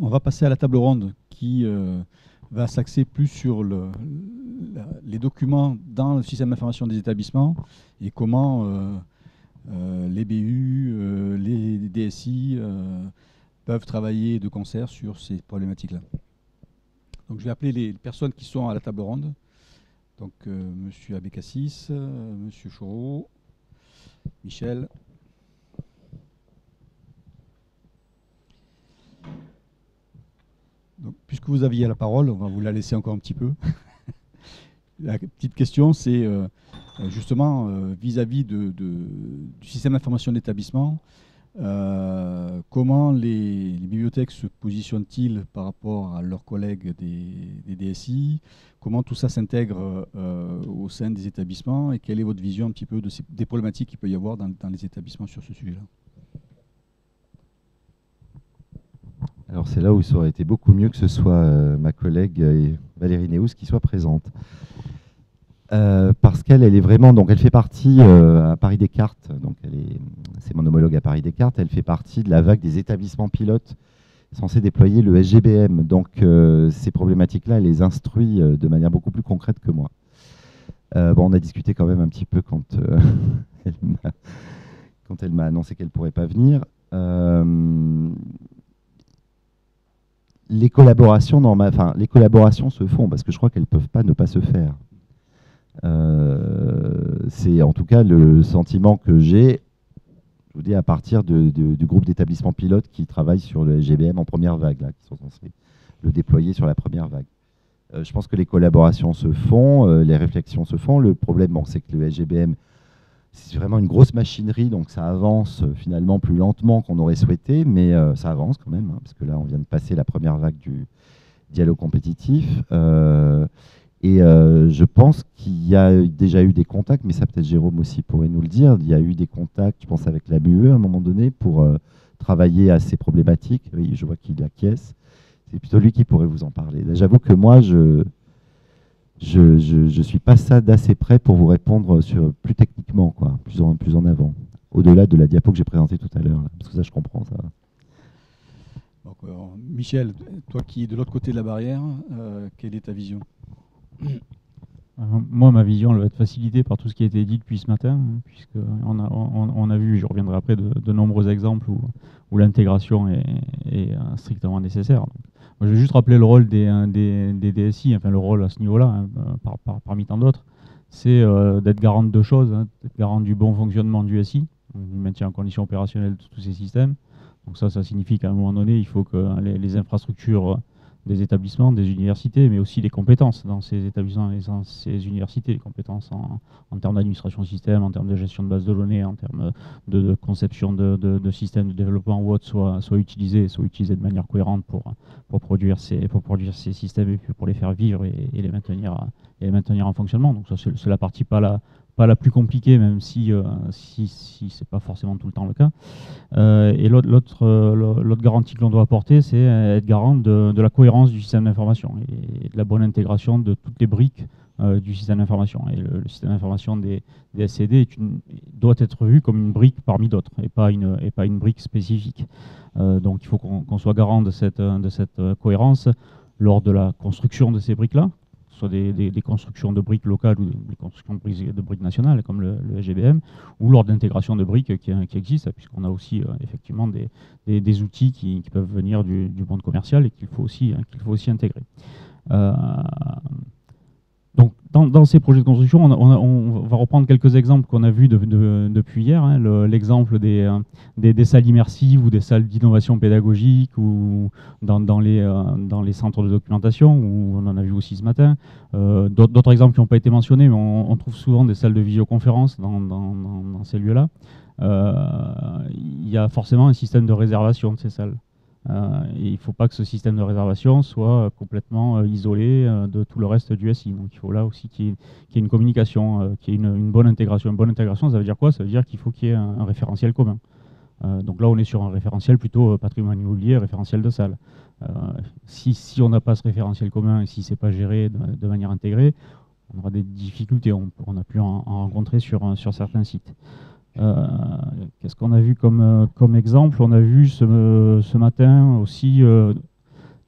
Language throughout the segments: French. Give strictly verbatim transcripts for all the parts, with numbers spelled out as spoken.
on va passer à la table ronde qui euh, va s'axer plus sur le, la, les documents dans le système d'information des établissements et comment euh, euh, les B U, euh, les D S I euh, peuvent travailler de concert sur ces problématiques-là. Donc je vais appeler les personnes qui sont à la table ronde. Donc euh, Monsieur Abécassis, euh, Monsieur Chaureau, Michel. Donc, puisque vous aviez la parole, on va vous la laisser encore un petit peu. La petite question, c'est euh, justement euh, vis-à-vis de, de, du système d'information d'établissement, euh, comment les, les bibliothèques se positionnent-ils par rapport à leurs collègues des, des D S I, comment tout ça s'intègre euh, au sein des établissements et quelle est votre vision un petit peu de ces, des problématiques qu'il peut y avoir dans, dans les établissements sur ce sujet-là? Alors c'est là où ça aurait été beaucoup mieux que ce soit euh, ma collègue euh, Valérie Néous qui soit présente. Euh, parce qu'elle elle est vraiment, donc elle fait partie euh, à Paris Descartes, donc elle est, c'est mon homologue à Paris Descartes, elle fait partie de la vague des établissements pilotes censés déployer le S G B M. Donc euh, ces problématiques-là, elle les instruit euh, de manière beaucoup plus concrète que moi. Euh, bon, on a discuté quand même un petit peu quand, euh, elle, m'a, quand elle m'a annoncé qu'elle ne pourrait pas venir. Euh, Les collaborations, non, enfin, les collaborations se font parce que je crois qu'elles ne peuvent pas ne pas se faire. Euh, c'est en tout cas le sentiment que j'ai, je vous dis, à partir de, de, du groupe d'établissements pilotes qui travaillent sur le S G B M en première vague, là, qui sont censés le déployer sur la première vague. Euh, je pense que les collaborations se font, euh, les réflexions se font. Le problème, bon, c'est que le S G B M, c'est vraiment une grosse machinerie, donc ça avance euh, finalement plus lentement qu'on aurait souhaité, mais euh, ça avance quand même, hein, parce que là, on vient de passer la première vague du dialogue compétitif. Euh, et euh, je pense qu'il y a déjà eu des contacts, mais ça peut-être Jérôme aussi pourrait nous le dire. Il y a eu des contacts, je pense, avec la M U E à un moment donné pour euh, travailler à ces problématiques. Oui, je vois qu'il acquiesce. C'est plutôt lui qui pourrait vous en parler. J'avoue que moi, je... Je ne suis pas ça d'assez près pour vous répondre sur, plus techniquement, quoi, plus, en, plus en avant, au-delà de la diapo que j'ai présentée tout à l'heure, parce que ça, je comprends. Ça. Donc, euh, Michel, toi qui es de l'autre côté de la barrière, euh, quelle est ta vision? euh, Moi, ma vision elle va être facilitée par tout ce qui a été dit depuis ce matin, hein, puisqu'on a, on, on a vu, je reviendrai après, de, de nombreux exemples où, où l'intégration est, est strictement nécessaire. Donc, je vais juste rappeler le rôle des, des, des D S I, enfin le rôle à ce niveau-là, hein, par, par, parmi tant d'autres, c'est euh, d'être garant de deux choses, hein, d'être garant du bon fonctionnement du S I, du maintien en condition opérationnelle de tous ces systèmes. Donc ça, ça signifie qu'à un moment donné, il faut que les, les infrastructures des établissements, des universités, mais aussi les compétences dans ces établissements et dans ces universités, les compétences en, en termes d'administration système, en termes de gestion de bases de données, en termes de, de conception de, de, de systèmes de développement ou autre, soient, soient utilisées, soient utilisées de manière cohérente pour, pour, produire, ces, pour produire ces systèmes et puis pour les faire vivre et, et, les, maintenir, et les maintenir en fonctionnement. Donc ça, c'est la partie pas la, pas la plus compliquée, même si, euh, si, si ce n'est pas forcément tout le temps le cas. Euh, et l'autre euh, garantie que l'on doit apporter, c'est être garant de, de la cohérence du système d'information et de la bonne intégration de toutes les briques euh, du système d'information. Et le, le système d'information des, des S C D est une, doit être vu comme une brique parmi d'autres et pas une, et pas une brique spécifique. Euh, donc il faut qu'on qu'on soit garant de cette, de cette cohérence lors de la construction de ces briques-là, soit des, des, des constructions de briques locales ou des constructions de briques, de briques nationales comme le, le S G B M, ou lors d'intégration de briques qui, qui existent, puisqu'on a aussi euh, effectivement des, des, des outils qui, qui peuvent venir du, du monde commercial et qu'il faut aussi, hein, qu'il faut aussi intégrer. Euh, donc, dans, dans ces projets de construction, on, a, on, a, on va reprendre quelques exemples qu'on a vus de, de, depuis hier. Hein, L'exemple le, des, euh, des, des salles immersives ou des salles d'innovation pédagogique ou dans, dans, les, euh, dans les centres de documentation, où on en a vu aussi ce matin. Euh, D'autres exemples qui n'ont pas été mentionnés, mais on, on trouve souvent des salles de visioconférence dans, dans, dans, dans ces lieux-là. Euh, il y a forcément un système de réservation de ces salles. Euh, et il ne faut pas que ce système de réservation soit complètement euh, isolé euh, de tout le reste du S I. Donc il faut là aussi qu'il y ait, qu'il y ait une communication, euh, qu'il y ait une, une bonne intégration. Une bonne intégration, ça veut dire quoi? Ça veut dire qu'il faut qu'il y ait un, un référentiel commun. Euh, donc là, on est sur un référentiel plutôt euh, patrimoine immobilier, référentiel de salle. Euh, si, si on n'a pas ce référentiel commun et si ce n'est pas géré de, de manière intégrée, on aura des difficultés. On, on a pu en, en rencontrer sur, sur certains sites. Euh, Qu'est-ce qu'on a vu comme, comme exemple? On a vu ce, ce matin aussi euh,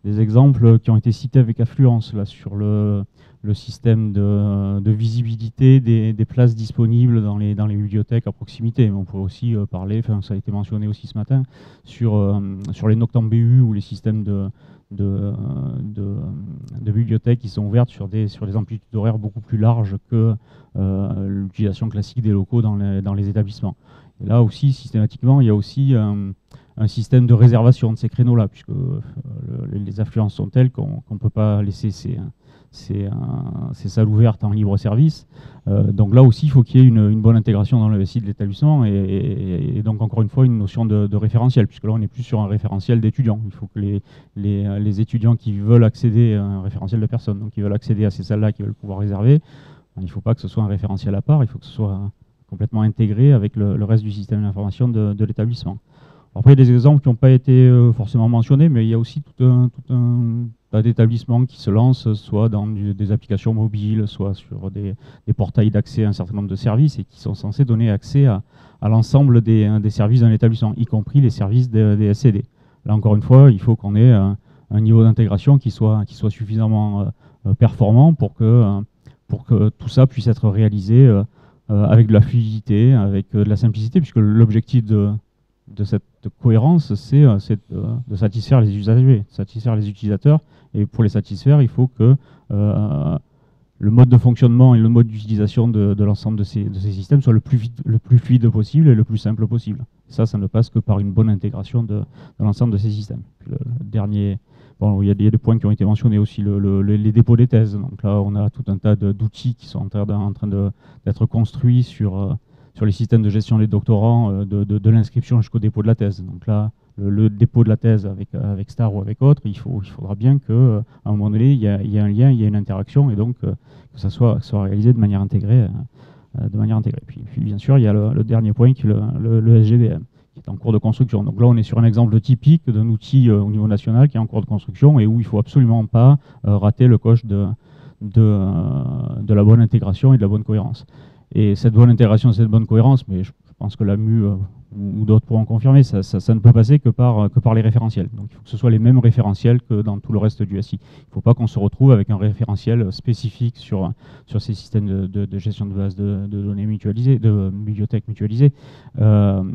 des exemples qui ont été cités avec affluence là, sur le, le système de, de visibilité des, des places disponibles dans les, dans les bibliothèques à proximité. Mais on pourrait aussi euh, parler, enfin, ça a été mentionné aussi ce matin, sur, euh, sur les Noctam B U ou les systèmes de, de, de, de bibliothèques qui sont ouvertes sur des, sur des amplitudes horaires beaucoup plus larges que euh, l'utilisation classique des locaux dans les, dans les établissements. Et là aussi, systématiquement, il y a aussi un, un système de réservation de ces créneaux-là, puisque euh, le, les affluences sont telles qu'on ne peut pas laisser ces, ces, ces salles ouvertes en libre service. Euh, donc là aussi, il faut qu'il y ait une, une bonne intégration dans le site de l'établissement et, et, et donc encore une fois une notion de, de référentiel, puisque là on n'est plus sur un référentiel d'étudiants. Il faut que les, les, les étudiants qui veulent accéder à un référentiel de personnes, donc qui veulent accéder à ces salles-là, qui veulent pouvoir réserver, il ne faut pas que ce soit un référentiel à part, il faut que ce soit complètement intégré avec le, le reste du système d'information de, de l'établissement. Après, il y a des exemples qui n'ont pas été euh, forcément mentionnés, mais il y a aussi tout un, tout un tas d'établissements qui se lancent, soit dans du, des applications mobiles, soit sur des, des portails d'accès à un certain nombre de services, et qui sont censés donner accès à, à l'ensemble des, des services d'un établissement, y compris les services des, des S C D. Là, encore une fois, il faut qu'on ait un, un niveau d'intégration qui soit, qui soit suffisamment euh, performant pour que, euh, pour que tout ça puisse être réalisé euh, Euh, avec de la fluidité, avec euh, de la simplicité, puisque l'objectif de, de cette cohérence, c'est euh, de, de satisfaire les usagers, satisfaire les utilisateurs, et pour les satisfaire, il faut que euh, le mode de fonctionnement et le mode d'utilisation de, de l'ensemble de ces, de ces systèmes soit le plus, vite, le plus fluide possible et le plus simple possible. Ça, ça ne passe que par une bonne intégration de, de l'ensemble de ces systèmes. Le, le dernier... Bon, il y a des, des points qui ont été mentionnés aussi, le, le, les dépôts des thèses. Donc là, on a tout un tas d'outils qui sont en train, en train d'être construits sur, euh, sur les systèmes de gestion des doctorants, euh, de, de, de l'inscription jusqu'au dépôt de la thèse. Donc là, le, le dépôt de la thèse avec, avec Star ou avec autre, il, faut, il faudra bien qu'à euh, un moment donné, il y, a, il y a un lien, il y a une interaction, et donc euh, que ça soit, soit réalisé de manière intégrée. Euh, de manière intégrée. Puis, puis bien sûr, il y a le, le dernier point qui est le, le, le S G B M. Qui est en cours de construction. Donc là, on est sur un exemple typique d'un outil euh, au niveau national qui est en cours de construction et où il ne faut absolument pas euh, rater le coche de, de, euh, de la bonne intégration et de la bonne cohérence. Et cette bonne intégration, cette bonne cohérence, mais je, je pense que l'A M U euh, ou, ou d'autres pourront confirmer, ça, ça, ça ne peut passer que par, que par les référentiels. Donc il faut que ce soit les mêmes référentiels que dans tout le reste du S I. Il ne faut pas qu'on se retrouve avec un référentiel spécifique sur, sur ces systèmes de, de, de gestion de base de, de données mutualisées, de bibliothèques mutualisées. Euh,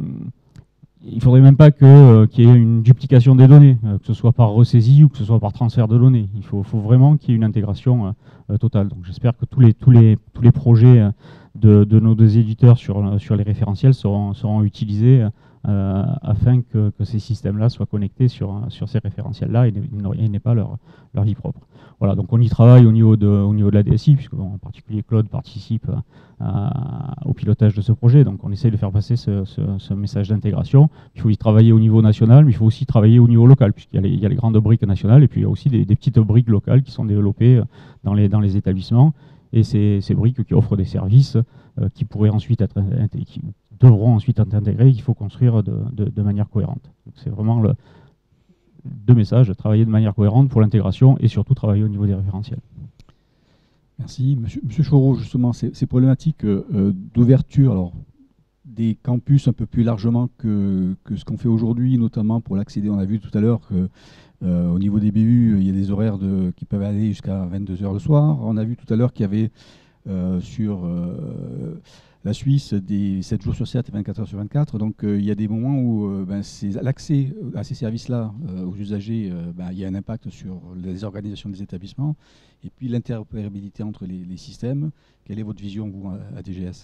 Il ne faudrait même pas qu'il euh, qu'il y ait une duplication des données, euh, que ce soit par ressaisie ou que ce soit par transfert de données. Il faut, faut vraiment qu'il y ait une intégration euh, totale. Donc j'espère que tous les, tous les, tous les projets de, de nos deux éditeurs sur, sur les référentiels seront, seront utilisés euh, afin que, que ces systèmes-là soient connectés sur, sur ces référentiels-là et n'aient pas leur, leur vie propre. Voilà, donc on y travaille au niveau de, au niveau de la D S I, puisque bon, en particulier Claude participe à, au pilotage de ce projet, donc on essaie de faire passer ce, ce, ce message d'intégration. Il faut y travailler au niveau national, mais il faut aussi travailler au niveau local, puisqu'il y, y a les grandes briques nationales, et puis il y a aussi des, des petites briques locales qui sont développées dans les, dans les établissements, et ces, ces briques qui offrent des services euh, qui pourraient ensuite être, qui devront ensuite être intégrés, qu'il faut construire de, de, de manière cohérente. C'est vraiment le deux messages, travailler de manière cohérente pour l'intégration et surtout travailler au niveau des référentiels. Merci. Monsieur, Monsieur Choreau, justement, ces, ces problématiques euh, d'ouverture alors, des campus un peu plus largement que, que ce qu'on fait aujourd'hui, notamment pour l'accéder, on a vu tout à l'heure que euh, au niveau des B U, il y a des horaires de, qui peuvent aller jusqu'à vingt-deux heures le soir. On a vu tout à l'heure qu'il y avait euh, sur euh, la Suisse des sept jours sur sept et vingt-quatre heures sur vingt-quatre. Donc euh, il y a des moments où euh, ben, l'accès à ces services-là euh, aux usagers, euh, ben, il y a un impact sur les organisations des établissements et puis l'interopérabilité entre les, les systèmes. Quelle est votre vision, vous, à D G S ?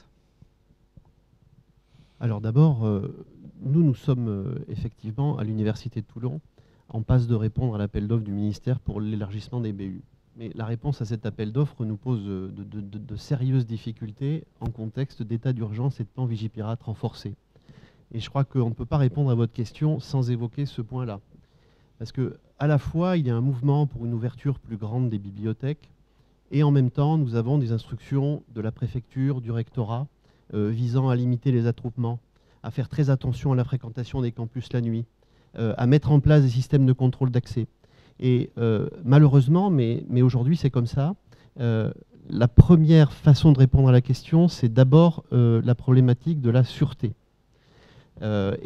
Alors d'abord, euh, nous, nous sommes euh, effectivement à l'Université de Toulon en passe de répondre à l'appel d'offres du ministère pour l'élargissement des B U. Mais la réponse à cet appel d'offres nous pose de, de, de, de sérieuses difficultés en contexte d'état d'urgence et de plan Vigipirate renforcé. Et je crois qu'on ne peut pas répondre à votre question sans évoquer ce point-là. Parce qu'à la fois, il y a un mouvement pour une ouverture plus grande des bibliothèques, et en même temps, nous avons des instructions de la préfecture, du rectorat, euh, visant à limiter les attroupements, à faire très attention à la fréquentation des campus la nuit, euh, à mettre en place des systèmes de contrôle d'accès. Et euh, malheureusement, mais, mais aujourd'hui c'est comme ça, euh, la première façon de répondre à la question, c'est d'abord euh, la problématique de la sûreté. Euh, et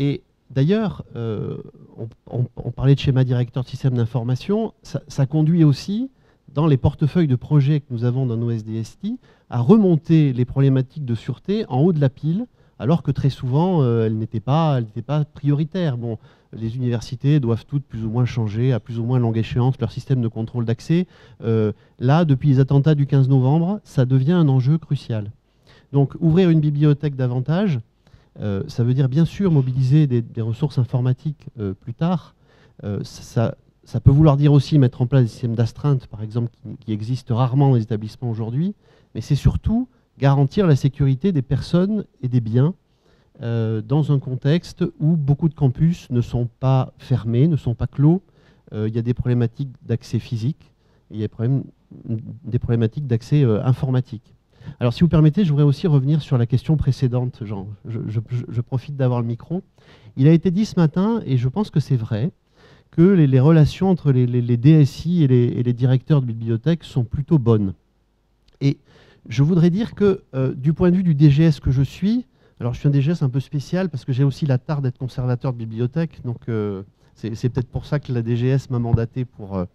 D'ailleurs, euh, on, on, on parlait de schéma directeur de système d'information, ça, ça conduit aussi, dans les portefeuilles de projets que nous avons dans nos S D S T, à remonter les problématiques de sûreté en haut de la pile, alors que très souvent, euh, elles n'étaient pas, elles n'étaient pas prioritaires. Bon, les universités doivent toutes plus ou moins changer, à plus ou moins longue échéance, leur système de contrôle d'accès. Euh, là, depuis les attentats du quinze novembre, ça devient un enjeu crucial. Donc, ouvrir une bibliothèque davantage, euh, ça veut dire bien sûr mobiliser des, des ressources informatiques euh, plus tard. Euh, ça, ça peut vouloir dire aussi mettre en place des systèmes d'astreinte, par exemple, qui, qui existent rarement dans les établissements aujourd'hui. Mais c'est surtout garantir la sécurité des personnes et des biens euh, dans un contexte où beaucoup de campus ne sont pas fermés, ne sont pas clos. Euh, il y a des problématiques d'accès physique, et il y a des, problèmes, des problématiques d'accès euh, informatique. Alors si vous permettez, je voudrais aussi revenir sur la question précédente, Jean. Je, je, je profite d'avoir le micro. Il a été dit ce matin, et je pense que c'est vrai, que les, les relations entre les, les, les D S I et les, et les directeurs de bibliothèques sont plutôt bonnes. Et je voudrais dire que euh, du point de vue du D G S que je suis, alors je suis un D G S un peu spécial parce que j'ai aussi la tare d'être conservateur de bibliothèque, donc euh, c'est peut-être pour ça que la D G S m'a mandaté pour, euh,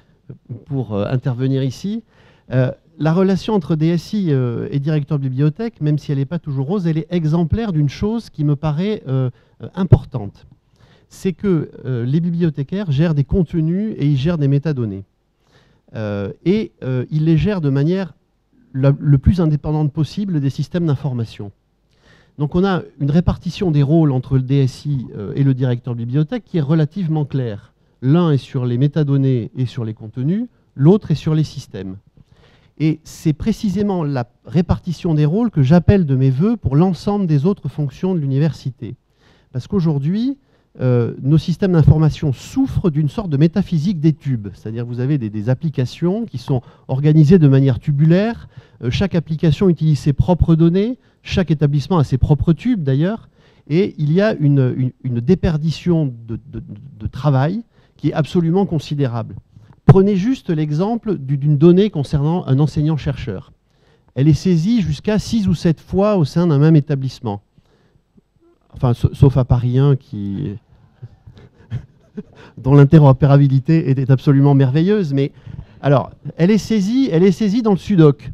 pour euh, intervenir ici. Euh, la relation entre D S I euh, et directeur de bibliothèque, même si elle n'est pas toujours rose, elle est exemplaire d'une chose qui me paraît euh, importante. C'est que euh, les bibliothécaires gèrent des contenus et ils gèrent des métadonnées. Euh, et euh, ils les gèrent de manière la, le plus indépendante possible des systèmes d'information. Donc on a une répartition des rôles entre le D S I euh, et le directeur de bibliothèque qui est relativement claire. L'un est sur les métadonnées et sur les contenus, l'autre est sur les systèmes. Et c'est précisément la répartition des rôles que j'appelle de mes voeux pour l'ensemble des autres fonctions de l'université. Parce qu'aujourd'hui, Euh, nos systèmes d'information souffrent d'une sorte de métaphysique des tubes. C'est-à-dire que vous avez des, des applications qui sont organisées de manière tubulaire. Euh, chaque application utilise ses propres données. Chaque établissement a ses propres tubes d'ailleurs. Et il y a une, une, une déperdition de, de, de travail qui est absolument considérable. Prenez juste l'exemple d'une donnée concernant un enseignant-chercheur. Elle est saisie jusqu'à six ou sept fois au sein d'un même établissement. Enfin, sauf à Paris un qui dont l'interopérabilité était absolument merveilleuse. Mais alors, elle est saisie, elle est saisie dans le sudoc.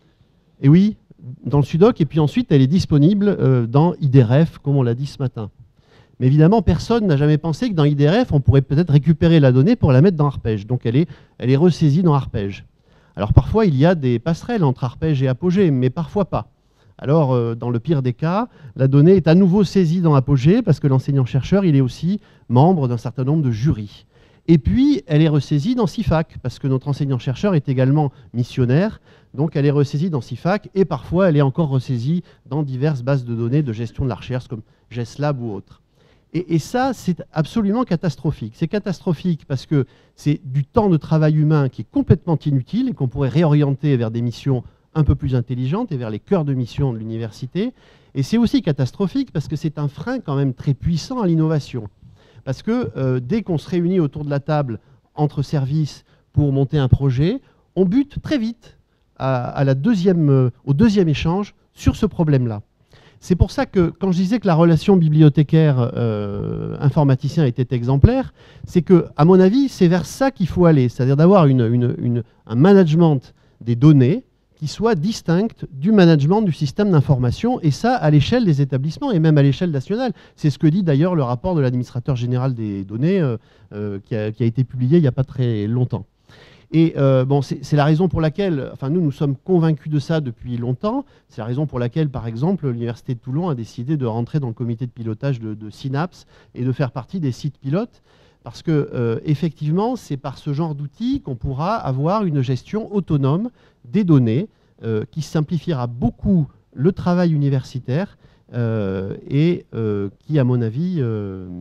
Et oui, dans le sudoc. Et puis ensuite, elle est disponible euh, dans I D R F, comme on l'a dit ce matin. Mais évidemment, personne n'a jamais pensé que dans I D R F, on pourrait peut-être récupérer la donnée pour la mettre dans Arpège. Donc, elle est, elle est ressaisie dans Arpège. Alors, parfois, il y a des passerelles entre Arpège et Apogée, mais parfois pas. Alors, euh, dans le pire des cas, la donnée est à nouveau saisie dans Apogée parce que l'enseignant-chercheur, il est aussi membre d'un certain nombre de jurys. Et puis, elle est ressaisie dans CIFAC parce que notre enseignant-chercheur est également missionnaire. Donc, elle est ressaisie dans CIFAC et parfois, elle est encore ressaisie dans diverses bases de données de gestion de la recherche comme GESLab ou autres. Et, et ça, c'est absolument catastrophique. C'est catastrophique parce que c'est du temps de travail humain qui est complètement inutile et qu'on pourrait réorienter vers des missions un peu plus intelligente et vers les cœurs de mission de l'université. Et c'est aussi catastrophique parce que c'est un frein quand même très puissant à l'innovation. Parce que euh, dès qu'on se réunit autour de la table entre services pour monter un projet, on bute très vite à, à la deuxième, euh, au deuxième échange sur ce problème-là. C'est pour ça que quand je disais que la relation bibliothécaire-informaticien euh, était exemplaire, c'est que, à mon avis, c'est vers ça qu'il faut aller, c'est-à-dire d'avoir une, une, une, un management des données qui soit distincte du management du système d'information, et ça à l'échelle des établissements et même à l'échelle nationale. C'est ce que dit d'ailleurs le rapport de l'administrateur général des données euh, euh, qui, a, qui a été publié il n'y a pas très longtemps. Et euh, bon, c'est la raison pour laquelle, enfin nous, nous sommes convaincus de ça depuis longtemps. C'est la raison pour laquelle, par exemple, l'Université de Toulon a décidé de rentrer dans le comité de pilotage de, de Synapse et de faire partie des sites pilotes. Parce que, euh, effectivement, c'est par ce genre d'outils qu'on pourra avoir une gestion autonome des données euh, qui simplifiera beaucoup le travail universitaire euh, et euh, qui, à mon avis, euh,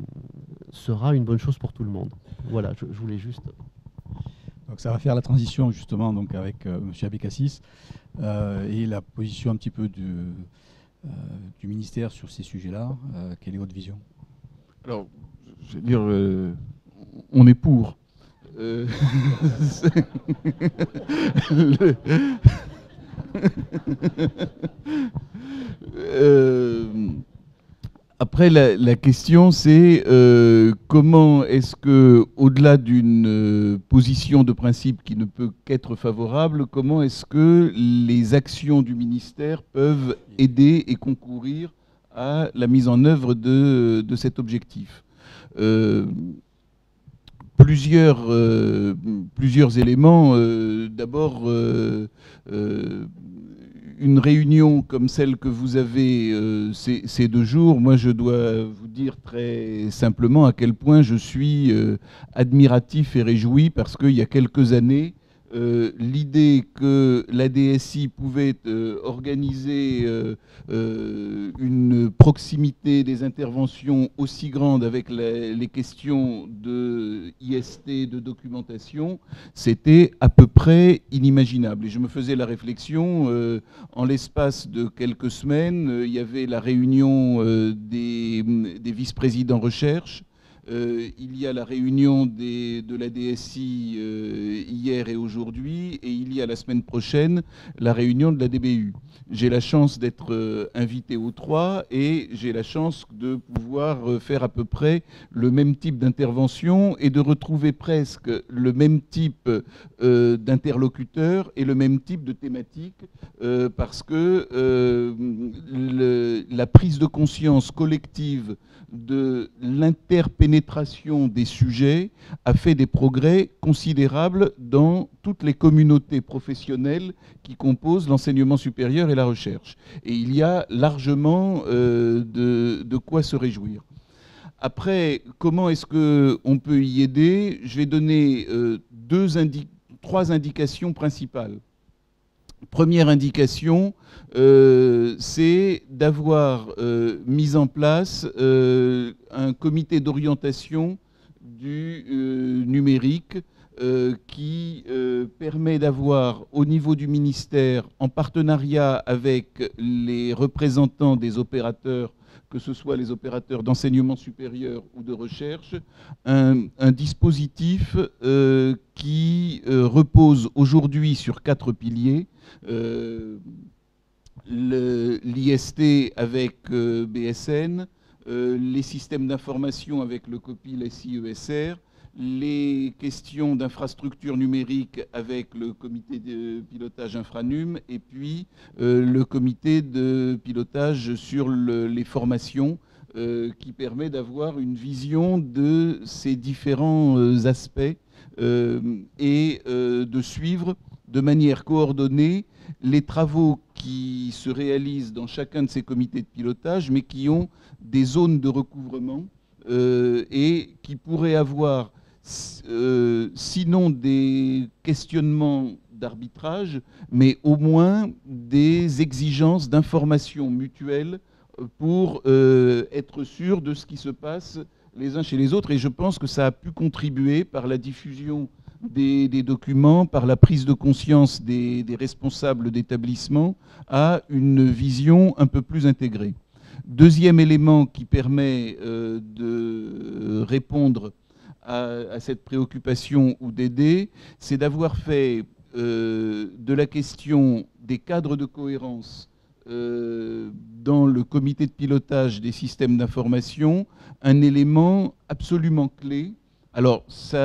sera une bonne chose pour tout le monde. Voilà, je, je voulais juste... Donc ça va faire la transition, justement, donc, avec euh, M. Abécassis euh, et la position un petit peu du, euh, du ministère sur ces sujets-là. Euh, quelle est votre vision? Alors, je veux dire, euh, on est pour. Euh, le, euh, Après, la, la question, c'est euh, comment est-ce que, au-delà d'une euh, position de principe qui ne peut qu'être favorable, comment est-ce que les actions du ministère peuvent aider et concourir à la mise en œuvre de, de cet objectif. Euh, plusieurs, euh, plusieurs éléments. Euh, D'abord, euh, euh, une réunion comme celle que vous avez euh, ces, ces deux jours, moi je dois vous dire très simplement à quel point je suis euh, admiratif et réjoui, parce qu'il y a quelques années, euh, l'idée que l'A D S I pouvait euh, organiser euh, euh, une proximité des interventions aussi grande avec la, les questions de I S T, de documentation, c'était à peu près inimaginable. Et je me faisais la réflexion, euh, en l'espace de quelques semaines, euh, il y avait la réunion euh, des, des vice-présidents recherche. Euh, il y a la réunion des, de la D S I euh, hier et aujourd'hui, et il y a la semaine prochaine la réunion de la D B U. J'ai la chance d'être euh, invité aux trois, et j'ai la chance de pouvoir euh, faire à peu près le même type d'intervention et de retrouver presque le même type euh, d'interlocuteur et le même type de thématique, euh, parce que euh, le, la prise de conscience collective de l'interpénétration des sujets a fait des progrès considérables dans toutes les communautés professionnelles qui composent l'enseignement supérieur et la recherche. Et il y a largement euh, de, de quoi se réjouir. Après, comment est-ce qu'on peut y aider? Je vais donner euh, deux indi- trois indications principales. Première indication, euh, c'est d'avoir euh, mis en place euh, un comité d'orientation du euh, numérique euh, qui euh, permet d'avoir au niveau du ministère, en partenariat avec les représentants des opérateurs, que ce soit les opérateurs d'enseignement supérieur ou de recherche, un, un dispositif euh, qui euh, repose aujourd'hui sur quatre piliers. Euh, l'I S T avec euh, B S N, euh, les systèmes d'information avec le COPIL S I E S R, les questions d'infrastructure numérique avec le comité de pilotage Infranum, et puis euh, le comité de pilotage sur le, les formations, euh, qui permet d'avoir une vision de ces différents euh, aspects euh, et euh, de suivre de manière coordonnée les travaux qui se réalisent dans chacun de ces comités de pilotage, mais qui ont des zones de recouvrement euh, et qui pourraient avoir, euh, sinon des questionnements d'arbitrage, mais au moins des exigences d'information mutuelle pour euh, être sûr de ce qui se passe les uns chez les autres. Et je pense que ça a pu contribuer par la diffusion Des, des documents, par la prise de conscience des, des responsables d'établissement, à une vision un peu plus intégrée. Deuxième élément qui permet euh, de répondre à, à cette préoccupation ou d'aider, c'est d'avoir fait euh, de la question des cadres de cohérence euh, dans le comité de pilotage des systèmes d'information un élément absolument clé. Alors, ça,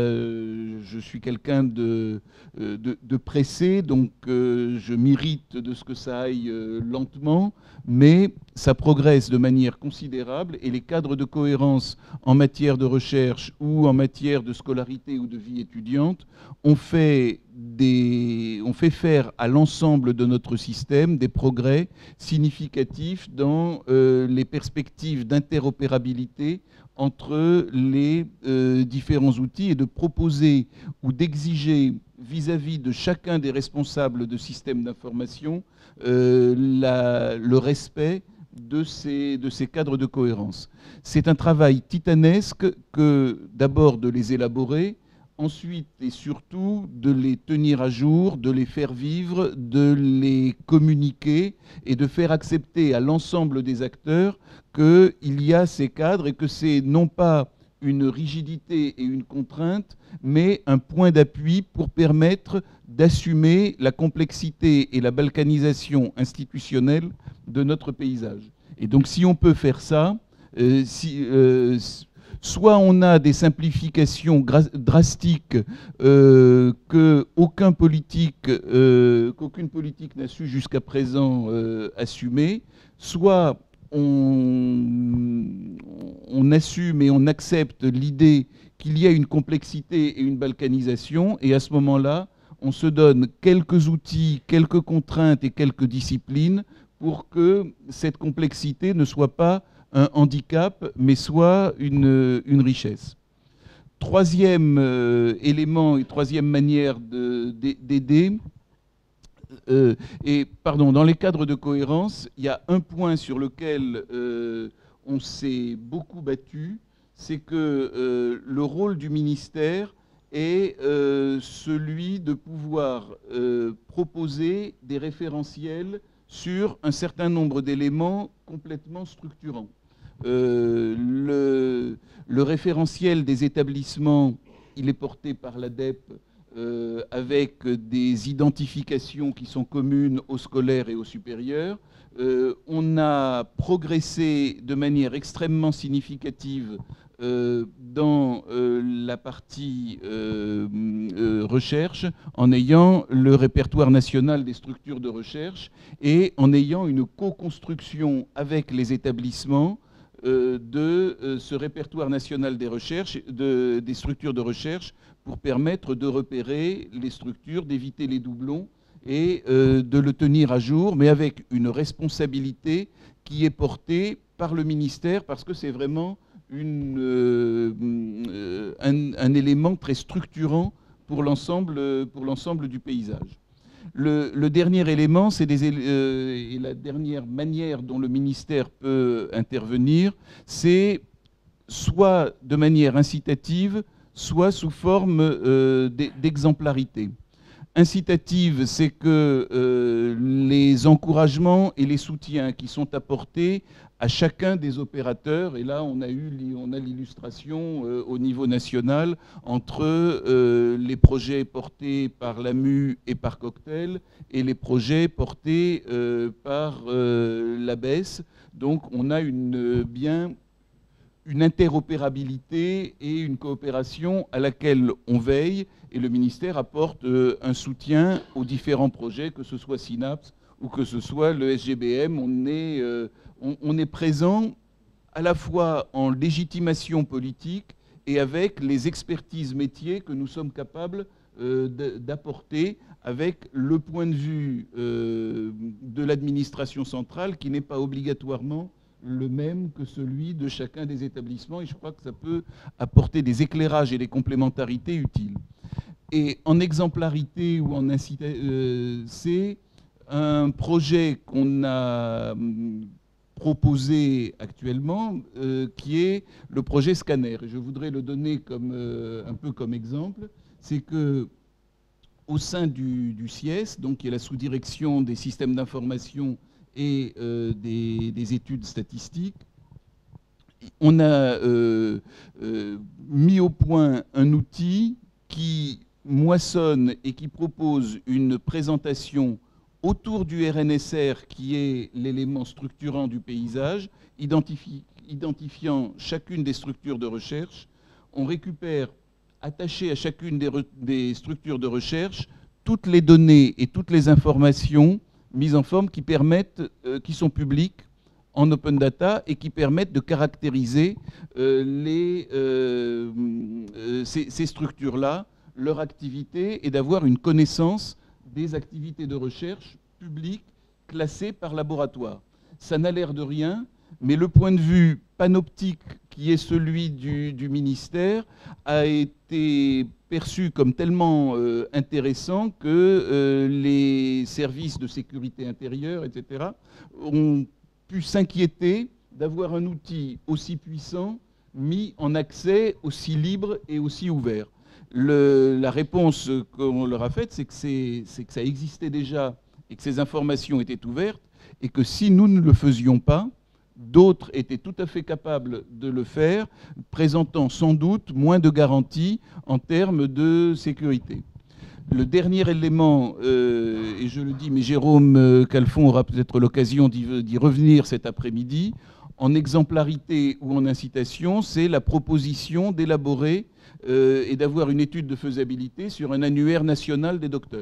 je suis quelqu'un de, de, de pressé, donc euh, je m'irrite de ce que ça aille euh, lentement, mais ça progresse de manière considérable, et les cadres de cohérence en matière de recherche ou en matière de scolarité ou de vie étudiante ont fait, des, ont fait faire à l'ensemble de notre système des progrès significatifs dans euh, les perspectives d'interopérabilité entre les euh, différents outils, et de proposer ou d'exiger vis-à-vis de chacun des responsables de systèmes d'information euh, la, le respect de ces, de ces cadres de cohérence. C'est un travail titanesque que d'abord de les élaborer, ensuite et surtout de les tenir à jour, de les faire vivre, de les communiquer et de faire accepter à l'ensemble des acteurs qu'il y a ces cadres et que c'est non pas une rigidité et une contrainte, mais un point d'appui pour permettre d'assumer la complexité et la balkanisation institutionnelle de notre paysage. Et donc si on peut faire ça, euh, si, euh, soit on a des simplifications drastiques euh, qu'aucun politique, euh, qu'aucune politique n'a su jusqu'à présent euh, assumer, soit on, on assume et on accepte l'idée qu'il y a une complexité et une balkanisation, et à ce moment-là, on se donne quelques outils, quelques contraintes et quelques disciplines pour que cette complexité ne soit pas un handicap, mais soit une, une richesse. Troisième euh, élément et troisième manière d'aider, euh, et pardon, dans les cadres de cohérence, il y a un point sur lequel euh, on s'est beaucoup battu, c'est que euh, le rôle du ministère est euh, celui de pouvoir euh, proposer des référentiels sur un certain nombre d'éléments complètement structurants. Euh, le, le référentiel des établissements, il est porté par l'ADEPE euh, avec des identifications qui sont communes aux scolaires et aux supérieurs. Euh, on a progressé de manière extrêmement significative euh, dans euh, la partie euh, euh, recherche, en ayant le répertoire national des structures de recherche et en ayant une co-construction avec les établissements euh, de euh, ce répertoire national des recherches, de, des structures de recherche, pour permettre de repérer les structures, d'éviter les doublons et euh, de le tenir à jour, mais avec une responsabilité qui est portée par le ministère, parce que c'est vraiment une, euh, un, un élément très structurant pour l'ensemble pour l'ensemble du paysage. Le, le dernier élément, c'est des, euh, et la dernière manière dont le ministère peut intervenir, c'est soit de manière incitative, soit sous forme euh, d'exemplarité. Incitative, c'est que euh, les encouragements et les soutiens qui sont apportés à chacun des opérateurs, et là on a eu on a l'illustration euh, au niveau national entre euh, les projets portés par l'A M U et par Cocktail et les projets portés euh, par euh, l'A B E S. Donc on a une, bien une interopérabilité et une coopération à laquelle on veille, et le ministère apporte euh, un soutien aux différents projets, que ce soit Synapse ou que ce soit le S G B M. On est, euh, on, on est présent à la fois en légitimation politique et avec les expertises métiers que nous sommes capables euh, d'apporter, avec le point de vue euh, de l'administration centrale qui n'est pas obligatoirement le même que celui de chacun des établissements, et je crois que ça peut apporter des éclairages et des complémentarités utiles. Et en exemplarité ou en incitation, euh, c'est un projet qu'on a proposé actuellement, euh, qui est le projet Scanner. Et je voudrais le donner comme, euh, un peu comme exemple. C'est que au sein du, du S I E S, donc qui est la sous-direction des systèmes d'information et euh, des, des études statistiques, on a euh, euh, mis au point un outil qui moissonne et qui propose une présentation autour du R N S R, qui est l'élément structurant du paysage, identifi identifiant chacune des structures de recherche. On récupère, attaché à chacune des, des structures de recherche, toutes les données et toutes les informations mises en forme qui permettent, euh, qui sont publiques en open data et qui permettent de caractériser euh, les, euh, euh, ces, ces structures-là, leur activité, et d'avoir une connaissance des activités de recherche publiques classées par laboratoire. Ça n'a l'air de rien, mais le point de vue panoptique qui est celui du, du ministère a été perçu comme tellement euh, intéressant que euh, les services de sécurité intérieure, et cetera, ont pu s'inquiéter d'avoir un outil aussi puissant mis en accès aussi libre et aussi ouvert. Le, la réponse qu'on leur a faite, c'est que, c'est que ça existait déjà et que ces informations étaient ouvertes, et que si nous ne le faisions pas, d'autres étaient tout à fait capables de le faire, présentant sans doute moins de garanties en termes de sécurité. le dernier élément, euh, et je le dis, mais Jérôme euh, Calfon aura peut-être l'occasion d'y d'y revenir cet après-midi, en exemplarité ou en incitation, c'est la proposition d'élaborer euh, et d'avoir une étude de faisabilité sur un annuaire national des docteurs.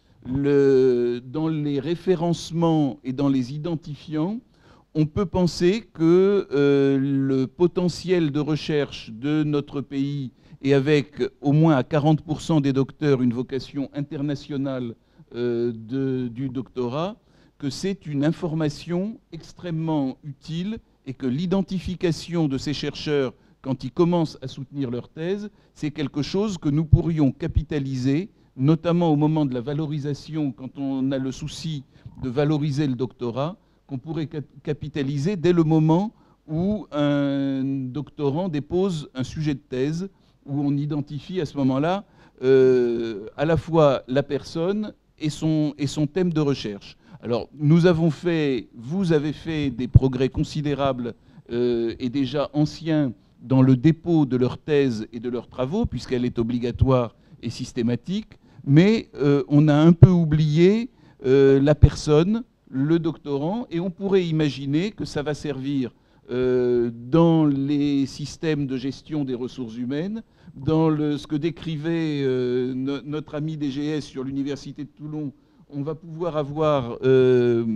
Le, dans les référencements et dans les identifiants, on peut penser que euh, le potentiel de recherche de notre pays, et avec au moins à quarante pour cent des docteurs une vocation internationale euh, de, du doctorat, que c'est une information extrêmement utile et que l'identification de ces chercheurs quand ils commencent à soutenir leur thèse, c'est quelque chose que nous pourrions capitaliser, notamment au moment de la valorisation, quand on a le souci de valoriser le doctorat, qu'on pourrait capitaliser dès le moment où un doctorant dépose un sujet de thèse, où on identifie à ce moment-là euh, à la fois la personne et son, et son thème de recherche. Alors, nous avons fait, vous avez fait des progrès considérables euh, et déjà anciens dans le dépôt de leur thèse et de leurs travaux, puisqu'elle est obligatoire et systématique, mais euh, on a un peu oublié euh, la personne, le doctorant, et on pourrait imaginer que ça va servir euh, dans les systèmes de gestion des ressources humaines, dans le, ce que décrivait euh, no, notre ami D G S sur l'Université de Toulon. On va pouvoir avoir euh,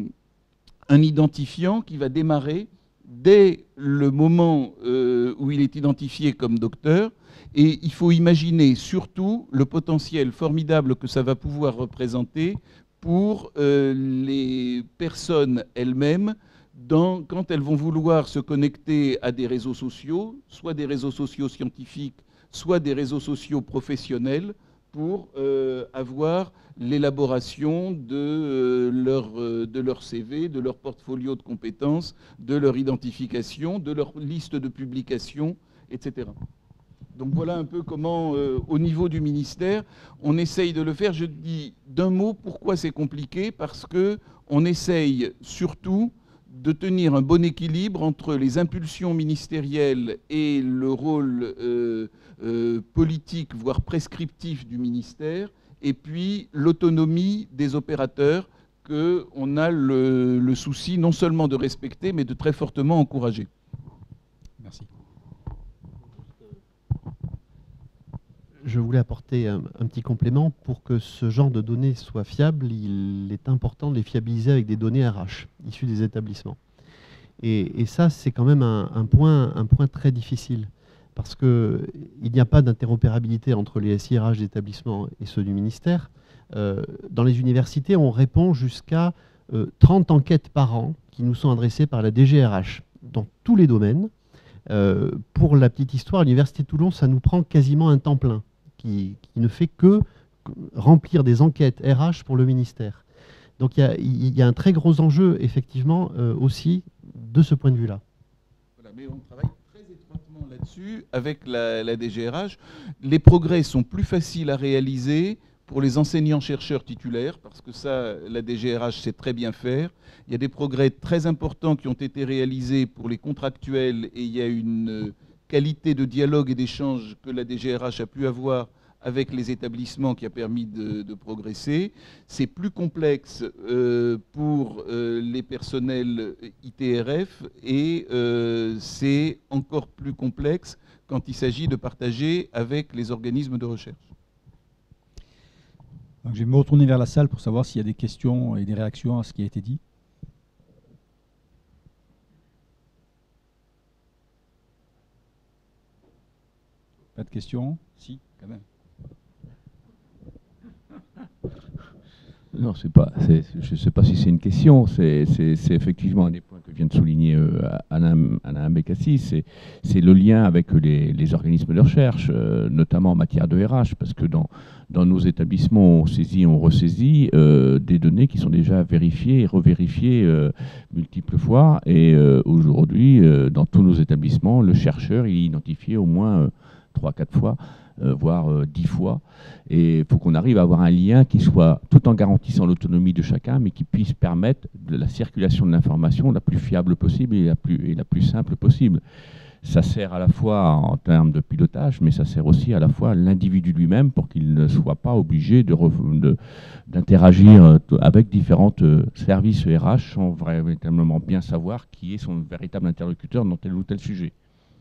un identifiant qui va démarrer dès le moment euh, où il est identifié comme docteur. Et il faut imaginer surtout le potentiel formidable que ça va pouvoir représenter pour euh, les personnes elles-mêmes dans, quand elles vont vouloir se connecter à des réseaux sociaux, soit des réseaux sociaux scientifiques, soit des réseaux sociaux professionnels, pour euh, avoir l'élaboration de, euh, leur, euh, de leur C V, de leur portfolio de compétences, de leur identification, de leur liste de publications, et cetera. Donc voilà un peu comment, euh, au niveau du ministère, on essaye de le faire. Je dis d'un mot pourquoi c'est compliqué, parce qu'on essaye surtout de tenir un bon équilibre entre les impulsions ministérielles et le rôle euh, euh, politique, voire prescriptif du ministère, et puis l'autonomie des opérateurs qu'on a le, le souci non seulement de respecter, mais de très fortement encourager. Merci. Je voulais apporter un, un petit complément. Pour que ce genre de données soit fiable, il est important de les fiabiliser avec des données R H, issues des établissements. Et, et ça, c'est quand même un, un, point, un point très difficile, parce qu'il n'y a pas d'interopérabilité entre les S I R H d'établissements et ceux du ministère. Euh, dans les universités, on répond jusqu'à euh, trente enquêtes par an qui nous sont adressées par la D G R H dans tous les domaines. Euh, pour la petite histoire, l'Université de Toulon, ça nous prend quasiment un temps plein, qui, qui ne fait que remplir des enquêtes R H pour le ministère. Donc il y a, il y a un très gros enjeu, effectivement, euh, aussi, de ce point de vue-là. Voilà, mais on travaille très étroitement là-dessus avec la, la D G R H. Les progrès sont plus faciles à réaliser pour les enseignants-chercheurs titulaires, parce que ça, la D G R H sait très bien faire. Il y a des progrès très importants qui ont été réalisés pour les contractuels, et il y a une qualité de dialogue et d'échange que la D G R H a pu avoir avec les établissements qui a permis de, de progresser. C'est plus complexe euh, pour euh, les personnels I T R F, et euh, c'est encore plus complexe quand il s'agit de partager avec les organismes de recherche. Donc, je vais me retourner vers la salle pour savoir s'il y a des questions et des réactions à ce qui a été dit. Pas de questions? Si, quand même. Non, c'est pas, c'est, je ne sais pas si c'est une question, c'est, c'est, c'est effectivement un des points que vient de souligner euh, Alain, Alain Bécassi, c'est, c'est le lien avec les, les organismes de recherche, euh, notamment en matière de R H, parce que dans, dans nos établissements, on saisit, on ressaisit euh, des données qui sont déjà vérifiées et revérifiées euh, multiples fois, et euh, aujourd'hui, euh, dans tous nos établissements, le chercheur il est identifié au moins euh, trois à quatre fois, Euh, voire euh, dix fois. Et il faut qu'on arrive à avoir un lien qui soit, tout en garantissant l'autonomie de chacun, mais qui puisse permettre de la circulation de l'information la plus fiable possible et la plus, et la plus simple possible. ça sert à la fois en termes de pilotage, mais ça sert aussi à la fois à l'individu lui-même pour qu'il ne soit pas obligé de, de, d'interagir avec différents services R H sans véritablement bien savoir qui est son véritable interlocuteur dans tel ou tel sujet.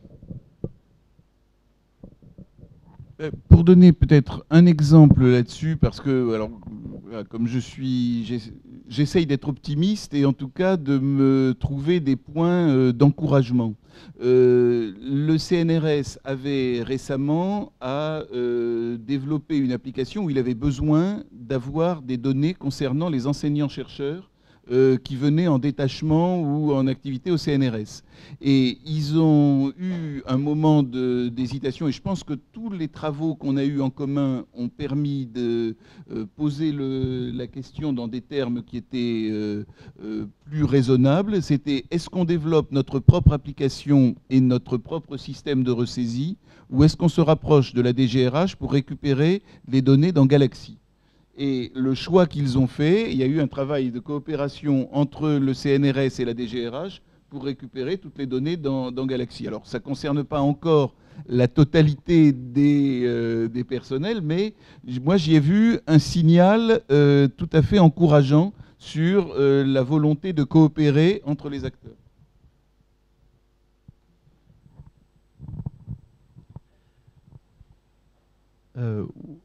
Pour donner peut-être un exemple là-dessus, parce que, alors, comme je suis, j'essaye d'être optimiste et en tout cas de me trouver des points d'encouragement. Euh, le C N R S avait récemment à euh, développé une application où il avait besoin d'avoir des données concernant les enseignants-chercheurs Euh, qui venaient en détachement ou en activité au C N R S. Et ils ont eu un moment d'hésitation, et je pense que tous les travaux qu'on a eus en commun ont permis de euh, poser le, la question dans des termes qui étaient euh, euh, plus raisonnables. C'était, est-ce qu'on développe notre propre application et notre propre système de ressaisie, ou est-ce qu'on se rapproche de la D G R H pour récupérer les données dans Galaxy ? Et le choix qu'ils ont fait, il y a eu un travail de coopération entre le C N R S et la D G R H pour récupérer toutes les données dans, dans Galaxy. Alors, ça ne concerne pas encore la totalité des, euh, des personnels, mais moi, j'y ai vu un signal euh, tout à fait encourageant sur euh, la volonté de coopérer entre les acteurs. Euh,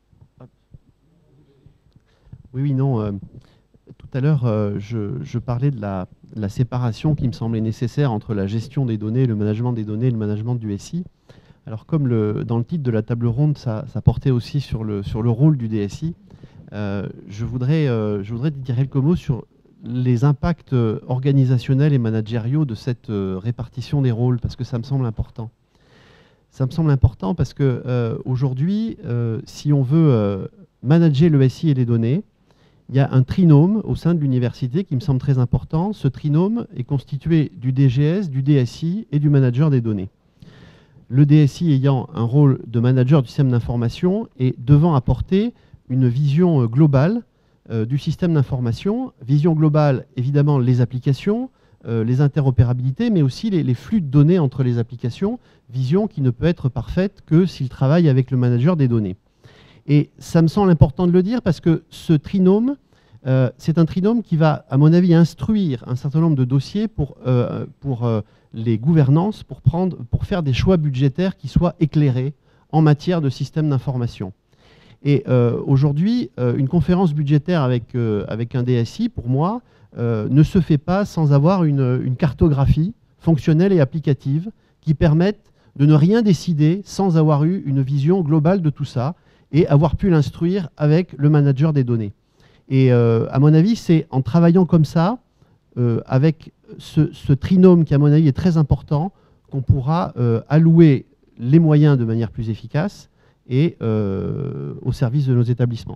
Oui, oui, non. Euh, tout à l'heure, euh, je, je parlais de la, la séparation qui me semblait nécessaire entre la gestion des données, le management des données et le management du S I. Alors, comme le, dans le titre de la table ronde, ça, ça portait aussi sur le, sur le rôle du D S I, euh, je, voudrais, euh, je voudrais dire quelques mots sur les impacts organisationnels et managériaux de cette euh, répartition des rôles, parce que ça me semble important. Ça me semble important parce que euh, aujourd'hui, euh, si on veut euh, manager le S I et les données, il y a un trinôme au sein de l'université qui me semble très important. Ce trinôme est constitué du D G S, du D S I et du manager des données. Le D S I ayant un rôle de manager du système d'information et devant apporter une vision globale euh, du système d'information. Vision globale, évidemment, les applications, euh, les interopérabilités, mais aussi les, les flux de données entre les applications. Vision qui ne peut être parfaite que s'il travaille avec le manager des données. Et ça me semble important de le dire parce que ce trinôme, euh, c'est un trinôme qui va, à mon avis, instruire un certain nombre de dossiers pour, euh, pour euh, les gouvernances, pour, prendre, pour faire des choix budgétaires qui soient éclairés en matière de système d'information. Et euh, aujourd'hui, euh, une conférence budgétaire avec, euh, avec un D S I, pour moi, euh, ne se fait pas sans avoir une, une cartographie fonctionnelle et applicative qui permette de ne rien décider sans avoir eu une vision globale de tout ça et avoir pu l'instruire avec le manager des données. Et euh, à mon avis, c'est en travaillant comme ça, euh, avec ce, ce trinôme qui, à mon avis, est très important, qu'on pourra euh, allouer les moyens de manière plus efficace et euh, au service de nos établissements.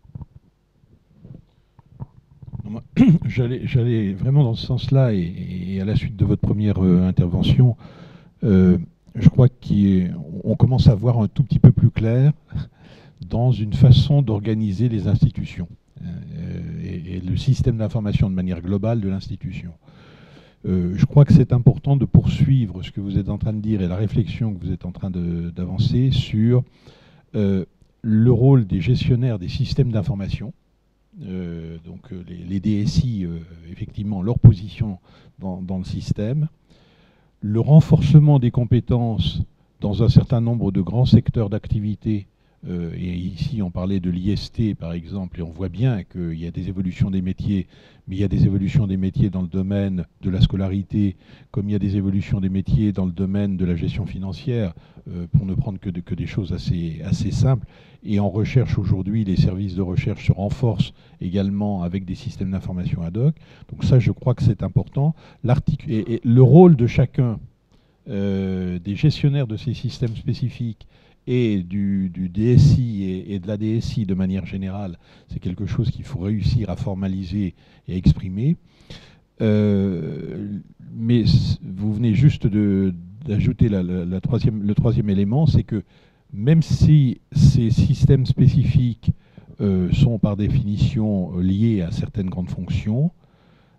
J'allais vraiment dans ce sens-là, et, et à la suite de votre première euh, intervention, euh, je crois qu'on commence à voir un tout petit peu plus clair dans une façon d'organiser les institutions euh, et, et le système d'information de manière globale de l'institution. Euh, je crois que c'est important de poursuivre ce que vous êtes en train de dire et la réflexion que vous êtes en train d'avancer sur euh, le rôle des gestionnaires des systèmes d'information, euh, donc les, les D S I, euh, effectivement, leur position dans, dans le système, le renforcement des compétences dans un certain nombre de grands secteurs d'activité. Euh, et ici, on parlait de l'I S T, par exemple, et on voit bien qu'il y a des évolutions des métiers, mais il y a des évolutions des métiers dans le domaine de la scolarité, comme il y a des évolutions des métiers dans le domaine de la gestion financière, euh, pour ne prendre que, de, que des choses assez, assez simples. Et en recherche, aujourd'hui, les services de recherche se renforcent également avec des systèmes d'information ad hoc. Donc ça, je crois que c'est important. Et, et le rôle de chacun euh, des gestionnaires de ces systèmes spécifiques et du, du D S I et, et de la D S I de manière générale, c'est quelque chose qu'il faut réussir à formaliser et à exprimer. Euh, mais vous venez juste d'ajouter la, la, la troisième, le troisième élément, c'est que même si ces systèmes spécifiques euh, sont par définition liés à certaines grandes fonctions,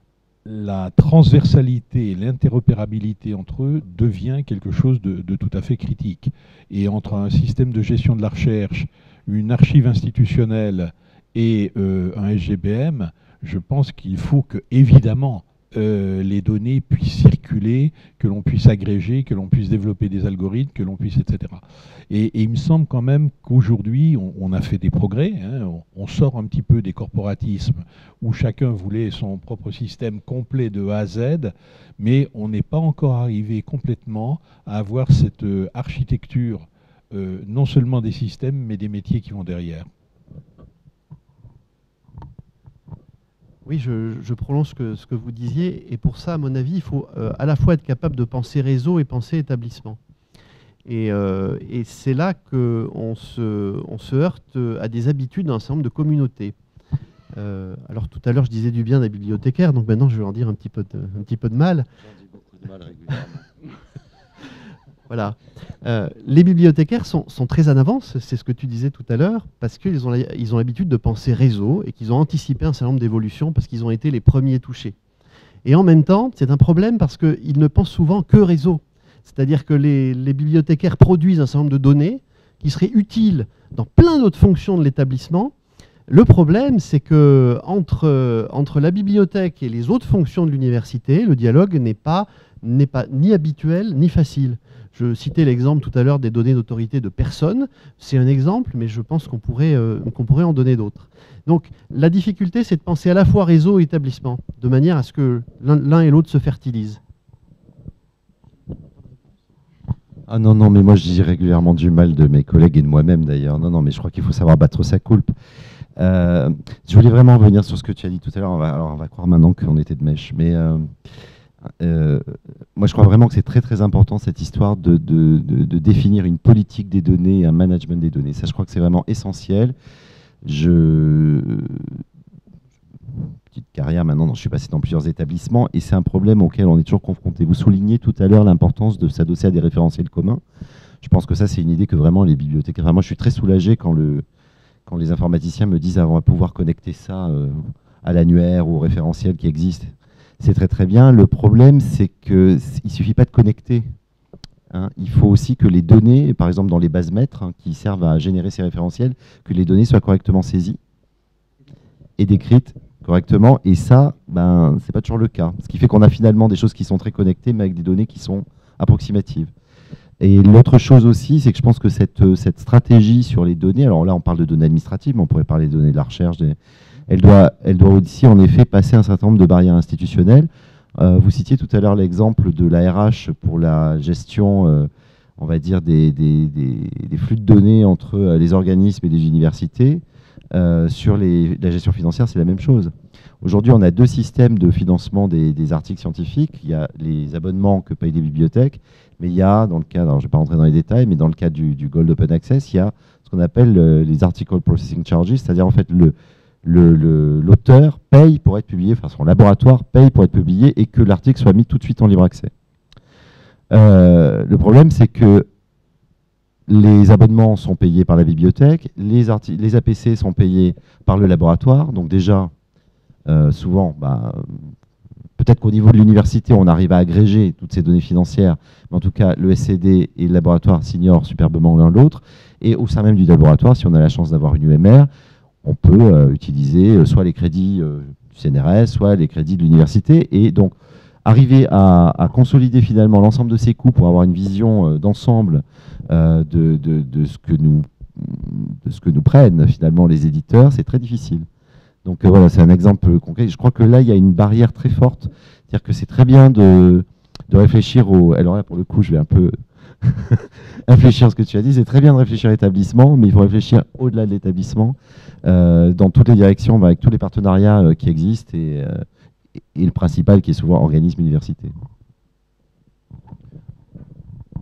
la transversalité et l'interopérabilité entre eux devient quelque chose de, de tout à fait critique. Et entre un système de gestion de la recherche, une archive institutionnelle et euh, un S G B M, je pense qu'il faut que, évidemment, euh, les données puissent circuler, que l'on puisse agréger, que l'on puisse développer des algorithmes, que l'on puisse, et cetera. Et, et il me semble quand même qu'aujourd'hui, on, on a fait des progrès, hein, on, on sort un petit peu des corporatismes où chacun voulait son propre système complet de A à Z, mais on n'est pas encore arrivé complètement à avoir cette euh, architecture, euh, non seulement des systèmes, mais des métiers qui vont derrière. Oui, je, je prolonge ce que, ce que vous disiez, et pour ça, à mon avis, il faut euh, à la fois être capable de penser réseau et penser établissement. Et, euh, et c'est là qu'on se, on se heurte à des habitudes d'un certain nombre de communautés. Euh, alors tout à l'heure, je disais du bien des bibliothécaires, donc maintenant je vais en dire un petit peu de, un petit peu de mal. J'en dis beaucoup de mal régulièrement. Voilà. Euh, les bibliothécaires sont, sont très en avance, c'est ce que tu disais tout à l'heure, parce qu'ils ont la- ils ont l'habitude de penser réseau et qu'ils ont anticipé un certain nombre d'évolutions parce qu'ils ont été les premiers touchés. Et en même temps, c'est un problème parce qu'ils ne pensent souvent que réseau. C'est-à-dire que les, les bibliothécaires produisent un certain nombre de données qui seraient utiles dans plein d'autres fonctions de l'établissement. Le problème, c'est que entre, entre la bibliothèque et les autres fonctions de l'université, le dialogue n'est pas, n'est pas ni habituel ni facile. Je citais l'exemple tout à l'heure des données d'autorité de personnes. C'est un exemple, mais je pense qu'on pourrait, euh, qu'on pourrait en donner d'autres. Donc la difficulté, c'est de penser à la fois réseau et établissement, de manière à ce que l'un l'un et l'autre se fertilisent. Ah non, non, mais moi je dis régulièrement du mal de mes collègues et de moi-même d'ailleurs. Non, non, mais je crois qu'il faut savoir battre sa coulpe. Euh, je voulais vraiment revenir sur ce que tu as dit tout à l'heure. On va, alors on va croire maintenant qu'on était de mèche. Mais euh, euh, moi je crois vraiment que c'est très très important cette histoire de, de, de, de définir une politique des données et un management des données. Ça je crois que c'est vraiment essentiel. Je... Petite carrière maintenant, je suis passé dans plusieurs établissements et c'est un problème auquel on est toujours confronté. Vous soulignez tout à l'heure l'importance de s'adosser à des référentiels communs. Je pense que ça c'est une idée que vraiment les bibliothécaires... Enfin, moi je suis très soulagé quand, le, quand les informaticiens me disent ah, on va pouvoir connecter ça euh, à l'annuaire ou au référentiel qui existe. C'est très très bien. Le problème c'est qu'il ne suffit pas de connecter. Hein. Il faut aussi que les données, par exemple dans les bases maîtres hein, qui servent à générer ces référentiels, que les données soient correctement saisies et décrites correctement, et ça, ben, c'est pas toujours le cas. Ce qui fait qu'on a finalement des choses qui sont très connectées, mais avec des données qui sont approximatives. Et l'autre chose aussi, c'est que je pense que cette, cette stratégie sur les données, alors là on parle de données administratives, mais on pourrait parler de données de la recherche, des, elle, doit, elle doit aussi en effet passer un certain nombre de barrières institutionnelles. Euh, vous citiez tout à l'heure l'exemple de l'A R H pour la gestion, euh, on va dire, des, des, des, des flux de données entre euh, les organismes et les universités. Euh, sur les, la gestion financière, c'est la même chose. Aujourd'hui, on a deux systèmes de financement des, des articles scientifiques. Il y a les abonnements que payent les bibliothèques, mais il y a, dans le cas, alors je ne vais pas rentrer dans les détails, mais dans le cas du, du Gold Open Access, il y a ce qu'on appelle euh, les Article Processing Charges, c'est-à-dire en fait le, le, le, l'auteur paye pour être publié, enfin son laboratoire paye pour être publié et que l'article soit mis tout de suite en libre accès. Euh, le problème, c'est que les abonnements sont payés par la bibliothèque, les, les A P C sont payés par le laboratoire. Donc déjà, euh, souvent, bah, peut-être qu'au niveau de l'université, on arrive à agréger toutes ces données financières, mais en tout cas, le S C D et le laboratoire s'ignorent superbement l'un l'autre. Et au sein même du laboratoire, si on a la chance d'avoir une U M R, on peut euh, utiliser euh, soit les crédits euh, du C N R S, soit les crédits de l'université. Et donc, arriver à, à consolider finalement l'ensemble de ces coûts pour avoir une vision euh, d'ensemble euh, de, de, de, ce que nous, de ce que nous prennent finalement les éditeurs, c'est très difficile. Donc euh, voilà, c'est un exemple concret. Je crois que là, il y a une barrière très forte. C'est-à-dire que c'est très bien de, de réfléchir au... Alors là, pour le coup, je vais un peu réfléchir à ce que tu as dit. C'est très bien de réfléchir à l'établissement, mais il faut réfléchir au-delà de l'établissement, euh, dans toutes les directions, avec tous les partenariats euh, qui existent, et, euh, et le principal qui est souvent organisme université.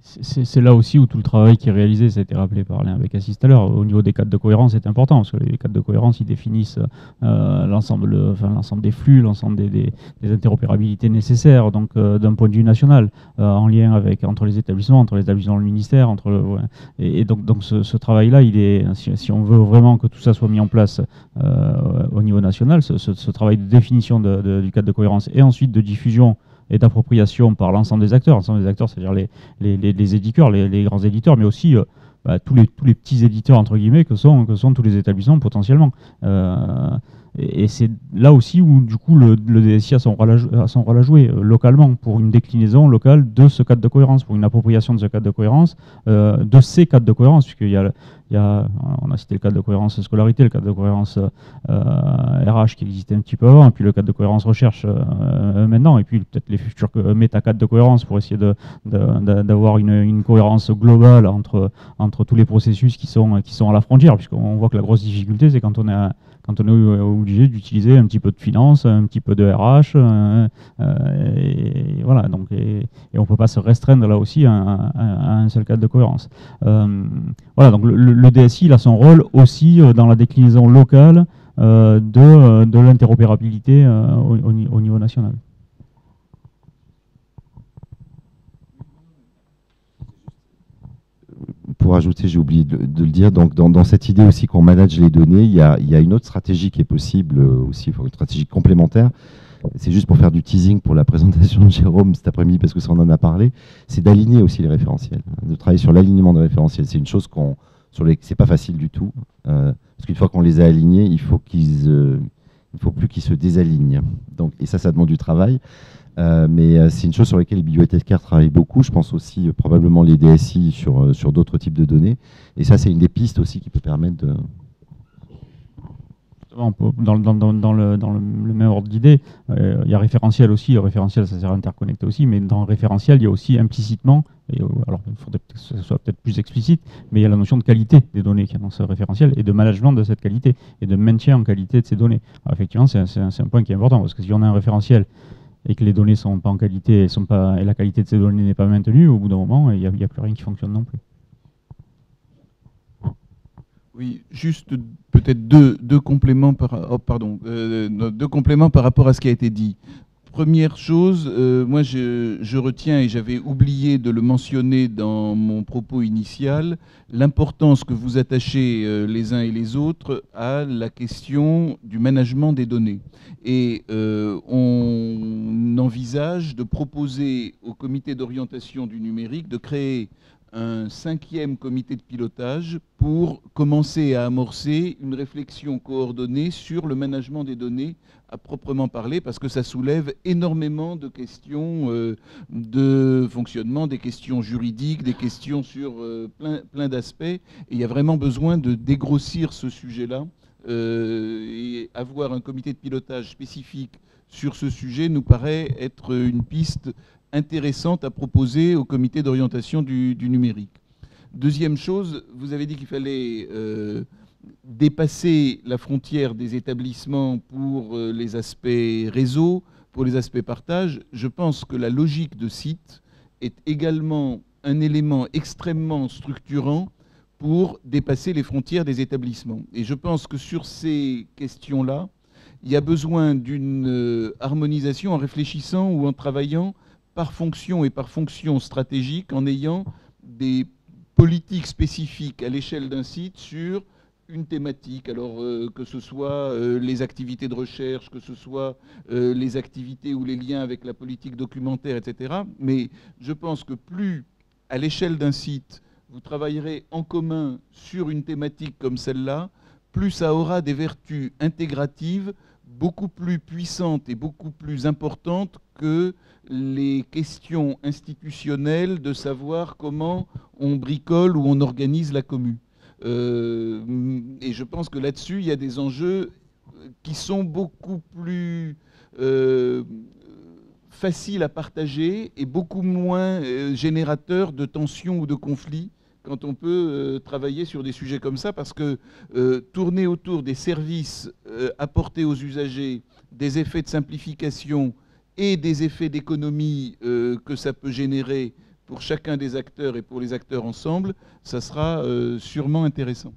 c'est là aussi où tout le travail qui est réalisé, ça a été rappelé par Alain Bécassis tout à l'heure, au niveau des cadres de cohérence, c'est important, parce que les cadres de cohérence, ils définissent euh, l'ensemble enfin, l'ensemble des flux, l'ensemble des, des, des interopérabilités nécessaires, donc euh, d'un point de vue national, euh, en lien avec, entre les établissements, entre les établissements et le ministère, entre le, ouais. et, et donc, donc ce, ce travail-là, il est, si, si on veut vraiment que tout ça soit mis en place euh, au niveau national, ce, ce, ce travail de définition de, de, du cadre de cohérence et ensuite de diffusion et d'appropriation par l'ensemble des acteurs, l'ensemble des acteurs, c'est-à-dire les, les, les, les éditeurs, les, les grands éditeurs, mais aussi euh, bah, tous, les, tous les petits éditeurs, entre guillemets, que sont, que sont tous les établissements potentiellement. Euh, et et c'est là aussi où, du coup, le, le D S I a son rôle à, a son rôle à jouer, euh, localement, pour une déclinaison locale de ce cadre de cohérence, pour une appropriation de ce cadre de cohérence, euh, de ces cadres de cohérence, puisqu'il y a... Il y a, on a cité le cadre de cohérence scolarité, le cadre de cohérence euh, R H qui existait un petit peu avant, et puis le cadre de cohérence recherche euh, maintenant, et puis peut-être les futurs méta-cadres de cohérence pour essayer d'avoir de, de, une, une cohérence globale entre, entre tous les processus qui sont, qui sont à la frontière, puisqu'on voit que la grosse difficulté, c'est quand on est, quand on est obligé d'utiliser un petit peu de finance, un petit peu de R H, euh, euh, et, et voilà, donc, et, et on ne peut pas se restreindre là aussi à, à, à un seul cadre de cohérence. Euh, voilà, donc le, le le D S I il a son rôle aussi euh, dans la déclinaison locale euh, de, euh, de l'interopérabilité euh, au, au niveau national. Pour ajouter, j'ai oublié de, de le dire, donc dans, dans cette idée aussi qu'on manage les données, il y, a, il y a une autre stratégie qui est possible aussi, une stratégie complémentaire. C'est juste pour faire du teasing pour la présentation de Jérôme cet après-midi, parce que ça on en a parlé, c'est d'aligner aussi les référentiels, de travailler sur l'alignement des référentiels. C'est une chose qu'on sur les, c'est pas facile du tout, euh, parce qu'une fois qu'on les a alignés, il faut qu'ils, euh, il faut plus qu'ils se désalignent. Donc, et ça, ça demande du travail. Euh, mais euh, c'est une chose sur laquelle les bibliothécaires travaillent beaucoup. Je pense aussi euh, probablement les D S I sur, euh, sur d'autres types de données. Et ça, c'est une des pistes aussi qui peut permettre de... On peut, dans, dans, dans, dans, le, dans le, le même ordre d'idée, euh, il y a référentiel aussi. Le référentiel, ça sert à interconnecter aussi, mais dans le référentiel, il y a aussi implicitement, et, alors il faudrait que ce soit peut-être plus explicite, mais il y a la notion de qualité des données qui est dans ce référentiel et de management de cette qualité et de maintien en qualité de ces données. Alors, effectivement, c'est un, un point qui est important, parce que si on a un référentiel et que les données ne sont pas en qualité et, sont pas, et la qualité de ces données n'est pas maintenue, au bout d'un moment, il n'y a, a plus rien qui fonctionne non plus. Oui, juste peut-être deux, deux compléments par, oh, pardon, euh, deux compléments par rapport à ce qui a été dit. Première chose, euh, moi je, je retiens, et j'avais oublié de le mentionner dans mon propos initial, l'importance que vous attachez euh, les uns et les autres à la question du management des données. Et euh, on envisage de proposer au comité d'orientation du numérique de créer un cinquième comité de pilotage pour commencer à amorcer une réflexion coordonnée sur le management des données à proprement parler, parce que ça soulève énormément de questions euh, de fonctionnement, des questions juridiques, des questions sur euh, plein, plein d'aspects. Et il y a vraiment besoin de dégrossir ce sujet-là. Euh, et avoir un comité de pilotage spécifique sur ce sujet nous paraît être une piste intéressante à proposer au comité d'orientation du, du numérique. Deuxième chose, vous avez dit qu'il fallait euh, dépasser la frontière des établissements pour euh, les aspects réseau, pour les aspects partage. Je pense que la logique de site est également un élément extrêmement structurant pour dépasser les frontières des établissements. Et je pense que sur ces questions-là, il y a besoin d'une euh, harmonisation en réfléchissant ou en travaillant par fonction et par fonction stratégique, en ayant des politiques spécifiques à l'échelle d'un site sur une thématique, alors euh, que ce soit euh, les activités de recherche, que ce soit euh, les activités ou les liens avec la politique documentaire, et cetera. Mais je pense que plus, à l'échelle d'un site, vous travaillerez en commun sur une thématique comme celle-là, plus ça aura des vertus intégratives beaucoup plus puissantes et beaucoup plus importantes que les questions institutionnelles de savoir comment on bricole ou on organise la commu. Euh, et je pense que là-dessus, il y a des enjeux qui sont beaucoup plus euh, faciles à partager et beaucoup moins euh, générateurs de tensions ou de conflits quand on peut euh, travailler sur des sujets comme ça, parce que euh, tourner autour des services euh, apportés aux usagers, des effets de simplification et des effets d'économie euh, que ça peut générer pour chacun des acteurs et pour les acteurs ensemble, ça sera euh, sûrement intéressant.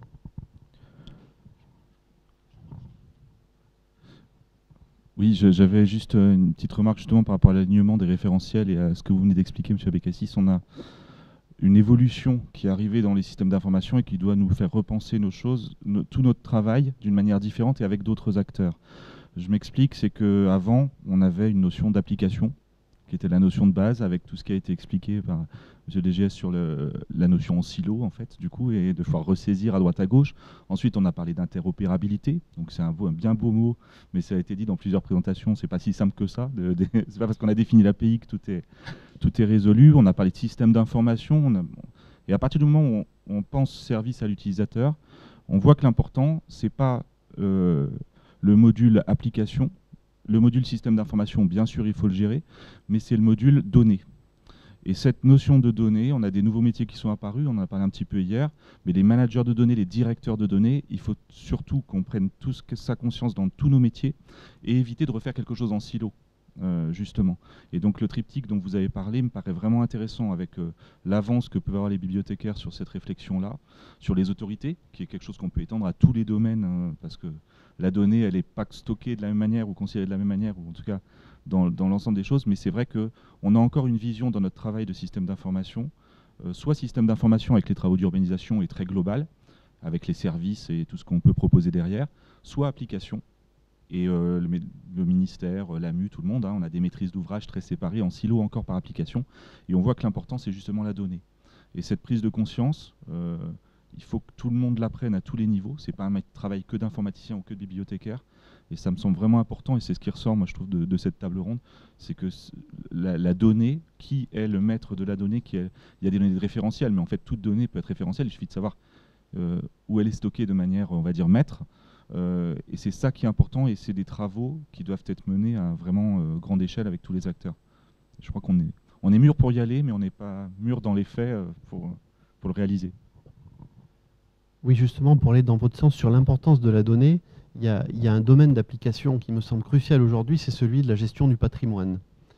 Oui, j'avais juste une petite remarque justement par rapport à l'alignement des référentiels et à ce que vous venez d'expliquer, M. Abécassis. On a une évolution qui est arrivée dans les systèmes d'information et qui doit nous faire repenser nos choses, no, tout notre travail d'une manière différente et avec d'autres acteurs. Je m'explique, c'est qu'avant, on avait une notion d'application qui était la notion de base, avec tout ce qui a été expliqué par M. D G S sur le, la notion en silo, en fait, du coup, et de pouvoir ressaisir à droite à gauche. Ensuite, on a parlé d'interopérabilité, donc c'est un, un bien beau mot, mais ça a été dit dans plusieurs présentations, c'est pas si simple que ça. De, de, c'est pas parce qu'on a défini l'A P I que tout est, tout est résolu. On a parlé de système d'information, et à partir du moment où on, on pense service à l'utilisateur, on voit que l'important, c'est pas euh, le module application. Le module système d'information, bien sûr, il faut le gérer, mais c'est le module données. Et cette notion de données, on a des nouveaux métiers qui sont apparus, on en a parlé un petit peu hier, mais les managers de données, les directeurs de données, il faut surtout qu'on prenne tous sa conscience dans tous nos métiers et éviter de refaire quelque chose en silo, euh, justement. Et donc le triptyque dont vous avez parlé me paraît vraiment intéressant avec euh, l'avance que peuvent avoir les bibliothécaires sur cette réflexion-là, sur les autorités, qui est quelque chose qu'on peut étendre à tous les domaines, euh, parce que la donnée, elle n'est pas stockée de la même manière ou considérée de la même manière, ou en tout cas dans, dans l'ensemble des choses, mais c'est vrai qu'on a encore une vision dans notre travail de système d'information, euh, soit système d'information avec les travaux d'urbanisation est très global, avec les services et tout ce qu'on peut proposer derrière, soit application. Et euh, le, le ministère, l'A M U, tout le monde, hein, on a des maîtrises d'ouvrage très séparées, en silo encore par application, et on voit que l'important, c'est justement la donnée. Et cette prise de conscience, euh, il faut que tout le monde l'apprenne à tous les niveaux. Ce n'est pas un travail que d'informaticien ou que de bibliothécaire. Et ça me semble vraiment important, et c'est ce qui ressort, moi, je trouve, de, de cette table ronde, c'est que la, la donnée, qui est le maître de la donnée, qui est, il y a des données de référentiel, mais en fait, toute donnée peut être référentielle, il suffit de savoir euh, où elle est stockée de manière, on va dire, maître. Euh, et c'est ça qui est important, et c'est des travaux qui doivent être menés à vraiment euh, grande échelle avec tous les acteurs. Je crois qu'on est, on est mûr pour y aller, mais on n'est pas mûr dans les faits euh, pour, pour le réaliser. Oui, justement, pour aller dans votre sens sur l'importance de la donnée, il y a, il y a un domaine d'application qui me semble crucial aujourd'hui, c'est celui de la gestion du patrimoine.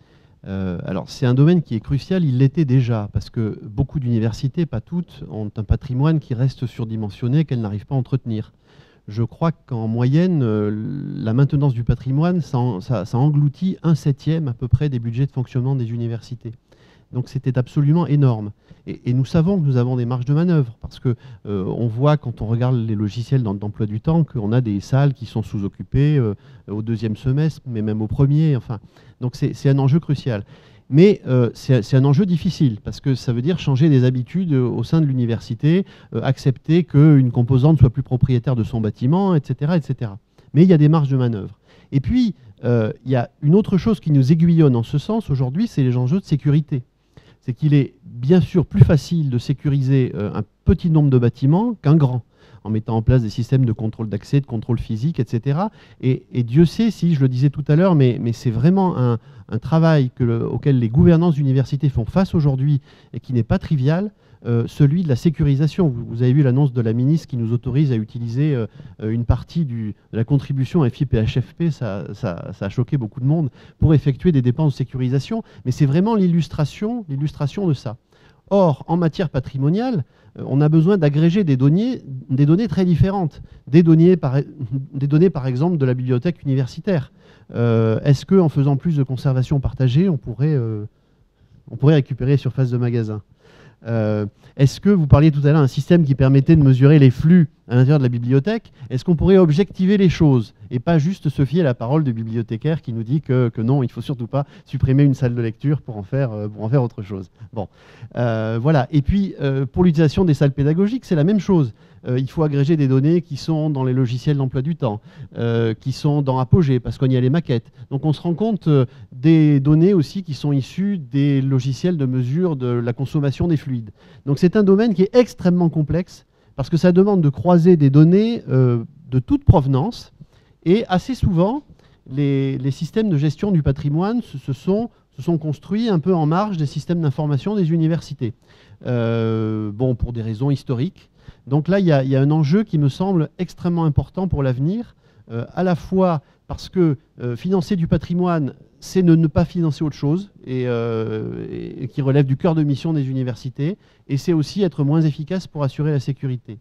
Euh, alors, c'est un domaine qui est crucial, il l'était déjà, parce que beaucoup d'universités, pas toutes, ont un patrimoine qui reste surdimensionné, qu'elles n'arrivent pas à entretenir. Je crois qu'en moyenne, euh, la maintenance du patrimoine, ça, ça, ça engloutit un septième à peu près des budgets de fonctionnement des universités. Donc c'était absolument énorme. Et, et nous savons que nous avons des marges de manœuvre, parce qu'on euh, voit, quand on regarde les logiciels d'emploi du temps, qu'on a des salles qui sont sous-occupées euh, au deuxième semestre, mais même au premier. Enfin, donc c'est un enjeu crucial. Mais euh, c'est un enjeu difficile, parce que ça veut dire changer des habitudes au sein de l'université, euh, accepter qu'une composante soit plus propriétaire de son bâtiment, et cetera, et cetera. Mais il y a des marges de manœuvre. Et puis, euh, il y a une autre chose qui nous aiguillonne en ce sens aujourd'hui, c'est les enjeux de sécurité. C'est qu'il est bien sûr plus facile de sécuriser euh, un petit nombre de bâtiments qu'un grand, en mettant en place des systèmes de contrôle d'accès, de contrôle physique, et cetera. Et, et Dieu sait si, je le disais tout à l'heure, mais, mais c'est vraiment un, un travail que le, auquel les gouvernances d'universités font face aujourd'hui et qui n'est pas trivial, euh, celui de la sécurisation. Vous, vous avez vu l'annonce de la ministre qui nous autorise à utiliser euh, une partie du, de la contribution F I P H F P, ça, ça, ça a choqué beaucoup de monde, pour effectuer des dépenses de sécurisation, mais c'est vraiment l'illustration, l'illustration de ça. Or, en matière patrimoniale, on a besoin d'agréger des données, des données très différentes. Des données, par, des données, par exemple, de la bibliothèque universitaire. Euh, Est-ce qu'en faisant plus de conservation partagée, on pourrait, euh, on pourrait récupérer les surfaces de magasins? Euh, Est-ce que, vous parliez tout à l'heure d'un système qui permettait de mesurer les flux à l'intérieur de la bibliothèque? Est-ce qu'on pourrait objectiver les choses et pas juste se fier à la parole du bibliothécaire qui nous dit que, que non, il ne faut surtout pas supprimer une salle de lecture pour en faire, euh, pour en faire autre chose. Bon, euh, voilà. Et puis, euh, pour l'utilisation des salles pédagogiques, c'est la même chose. Euh, il faut agréger des données qui sont dans les logiciels d'emploi du temps, euh, qui sont dans Apogée, parce qu'on y a les maquettes. Donc on se rend compte euh, des données aussi qui sont issues des logiciels de mesure de la consommation des fluides. Donc c'est un domaine qui est extrêmement complexe, parce que ça demande de croiser des données euh, de toute provenance, et assez souvent, les, les systèmes de gestion du patrimoine se, se, sont, se sont construits un peu en marge des systèmes d'information des universités. Euh, bon, pour des raisons historiques. Donc là, il y a, il y a un enjeu qui me semble extrêmement important pour l'avenir, euh, à la fois parce que euh, financer du patrimoine, c'est ne, ne pas financer autre chose, et, euh, et qui relève du cœur de mission des universités, et c'est aussi être moins efficace pour assurer la sécurité.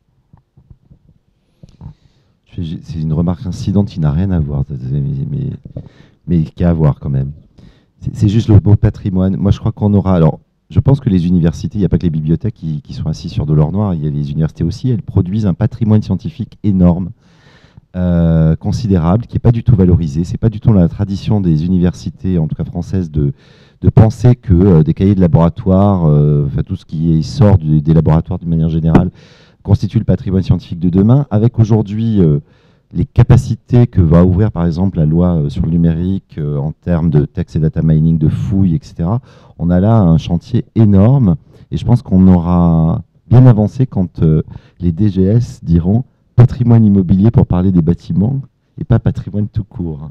C'est une remarque incidente qui n'a rien à voir, mais, mais, mais qui a à voir quand même. C'est juste le mot patrimoine. Moi, je crois qu'on aura... Alors, je pense que les universités, il n'y a pas que les bibliothèques qui, qui sont assises sur de l'or noir, il y a les universités aussi, elles produisent un patrimoine scientifique énorme, euh, considérable, qui n'est pas du tout valorisé. Ce n'est pas du tout la tradition des universités, en tout cas françaises, de, de penser que euh, des cahiers de laboratoire, euh, enfin, tout ce qui sort du, des laboratoires de manière générale, constitue le patrimoine scientifique de demain, avec aujourd'hui euh, les capacités que va ouvrir par exemple la loi euh, sur le numérique euh, en termes de text et data mining, de fouilles, et cetera. On a là un chantier énorme et je pense qu'on aura bien avancé quand euh, les D G S diront patrimoine immobilier pour parler des bâtiments et pas patrimoine tout court.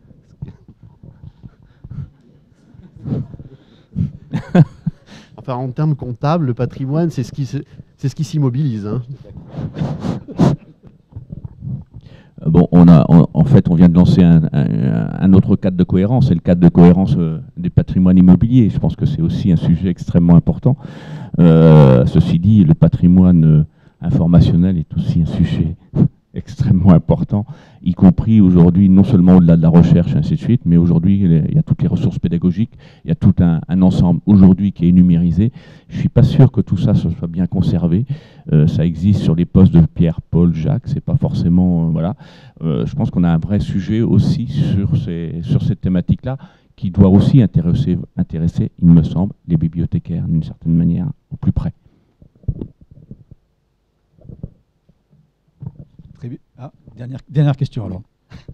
Enfin, en termes comptables, le patrimoine, c'est ce qui se... C'est ce qui s'immobilise. Hein. Bon, on a, on, en fait, on vient de lancer un, un, un autre cadre de cohérence, c'est le cadre de cohérence euh, des patrimoines immobiliers. Je pense que c'est aussi un sujet extrêmement important. Euh, ceci dit, le patrimoine euh, informationnel est aussi un sujet extrêmement important, y compris aujourd'hui, non seulement au-delà de la recherche, et ainsi de suite, mais aujourd'hui, il y a toutes les ressources pédagogiques, il y a tout un, un ensemble aujourd'hui qui est numérisé. Je ne suis pas sûr que tout ça se soit bien conservé. Euh, ça existe sur les postes de Pierre, Paul, Jacques, c'est pas forcément... Euh, voilà. Euh, je pense qu'on a un vrai sujet aussi sur, ces, sur cette thématique-là, qui doit aussi intéresser, intéresser, il me semble, les bibliothécaires, d'une certaine manière, au plus près. Très bien. Ah, dernière, dernière question alors.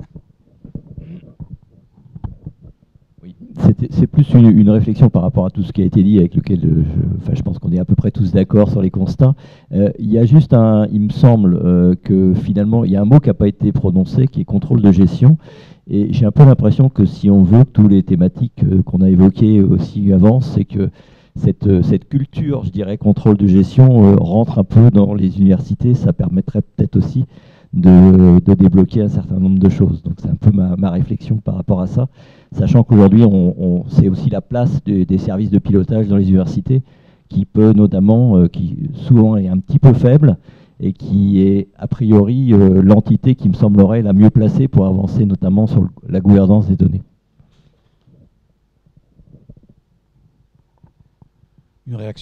Oui. C'est plus une, une réflexion par rapport à tout ce qui a été dit, avec lequel euh, je, enfin, je pense qu'on est à peu près tous d'accord sur les constats. Euh, il y a juste un, il me semble euh, que finalement, il y a un mot qui n'a pas été prononcé, qui est contrôle de gestion. Et j'ai un peu l'impression que si on veut que toutes les thématiques euh, qu'on a évoquées aussi avancent, c'est que cette, euh, cette culture, je dirais, contrôle de gestion euh, rentre un peu dans les universités. Ça permettrait peut-être aussi de, de débloquer un certain nombre de choses. Donc c'est un peu ma, ma réflexion par rapport à ça, sachant qu'aujourd'hui, on, on, c'est aussi la place de, des services de pilotage dans les universités, qui peut notamment, euh, qui souvent est un petit peu faible, et qui est a priori euh, l'entité qui me semblerait la mieux placée pour avancer notamment sur le, la gouvernance des données. Une réaction ?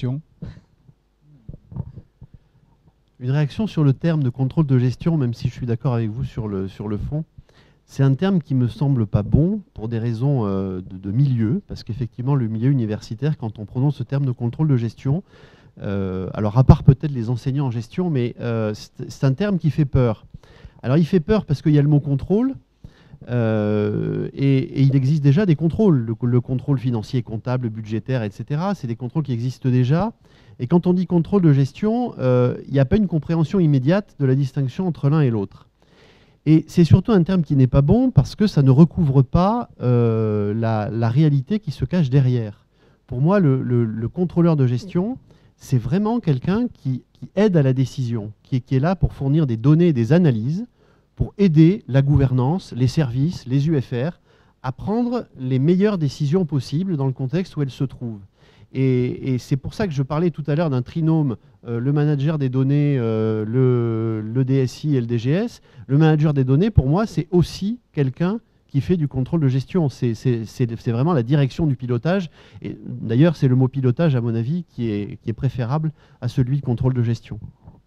Une réaction sur le terme de contrôle de gestion, même si je suis d'accord avec vous sur le, sur le fond. C'est un terme qui ne me semble pas bon pour des raisons euh, de, de milieu, parce qu'effectivement, le milieu universitaire, quand on prononce ce terme de contrôle de gestion, euh, alors à part peut-être les enseignants en gestion, mais euh, c'est un terme qui fait peur. Alors il fait peur parce qu'il y a le mot contrôle, euh, et, et il existe déjà des contrôles, le, le contrôle financier, comptable, budgétaire, et cetera. C'est des contrôles qui existent déjà. Et quand on dit contrôle de gestion, euh, il n'y a pas une compréhension immédiate de la distinction entre l'un et l'autre. Et c'est surtout un terme qui n'est pas bon parce que ça ne recouvre pas euh, la, la réalité qui se cache derrière. Pour moi, le, le, le contrôleur de gestion, c'est vraiment quelqu'un qui, qui aide à la décision, qui est, qui est là pour fournir des données et des analyses, pour aider la gouvernance, les services, les U F R, à prendre les meilleures décisions possibles dans le contexte où elles se trouvent. Et, et c'est pour ça que je parlais tout à l'heure d'un trinôme, euh, le manager des données, euh, le, le D S I et le D G S. Le manager des données, pour moi, c'est aussi quelqu'un qui fait du contrôle de gestion. C'est vraiment la direction du pilotage. Et d'ailleurs, c'est le mot pilotage, à mon avis, qui est, qui est préférable à celui de contrôle de gestion.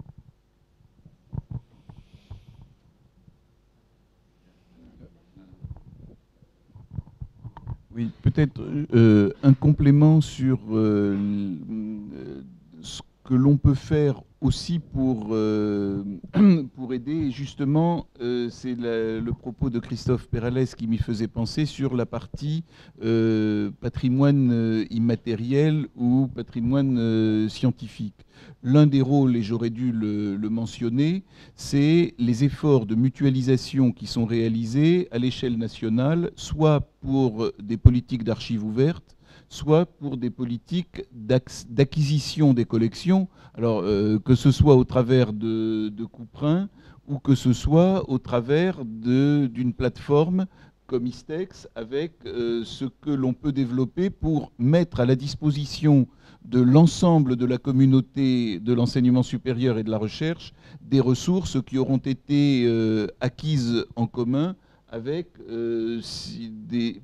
Oui, peut-être euh, un complément sur euh, ce que l'on peut faire aussi pour, euh, pour aider. Et justement, euh, c'est le propos de Christophe Perales qui m'y faisait penser sur la partie euh, patrimoine euh, immatériel ou patrimoine euh, scientifique. L'un des rôles, et j'aurais dû le, le mentionner, c'est les efforts de mutualisation qui sont réalisés à l'échelle nationale, soit pour des politiques d'archives ouvertes, soit pour des politiques d'acquisition des collections, alors euh, que ce soit au travers de, de couperins ou que ce soit au travers d'une plateforme comme ISTEX, avec euh, ce que l'on peut développer pour mettre à la disposition de l'ensemble de la communauté de l'enseignement supérieur et de la recherche des ressources qui auront été euh, acquises en commun avec euh, si des...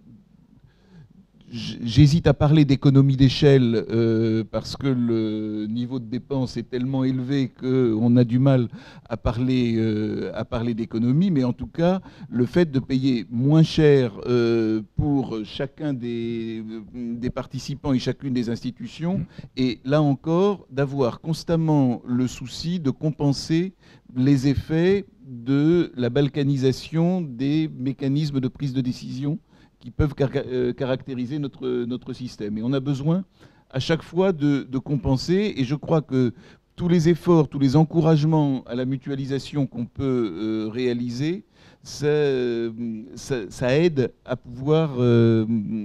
J'hésite à parler d'économie d'échelle euh, parce que le niveau de dépense est tellement élevé qu'on a du mal à parler, euh, à parler d'économie, mais en tout cas, le fait de payer moins cher euh, pour chacun des, des participants et chacune des institutions, et là encore, d'avoir constamment le souci de compenser les effets de la balkanisation des mécanismes de prise de décision qui peuvent car euh, caractériser notre, notre système. Et on a besoin à chaque fois de, de compenser, et je crois que tous les efforts, tous les encouragements à la mutualisation qu'on peut euh, réaliser, ça, ça, ça aide à pouvoir euh,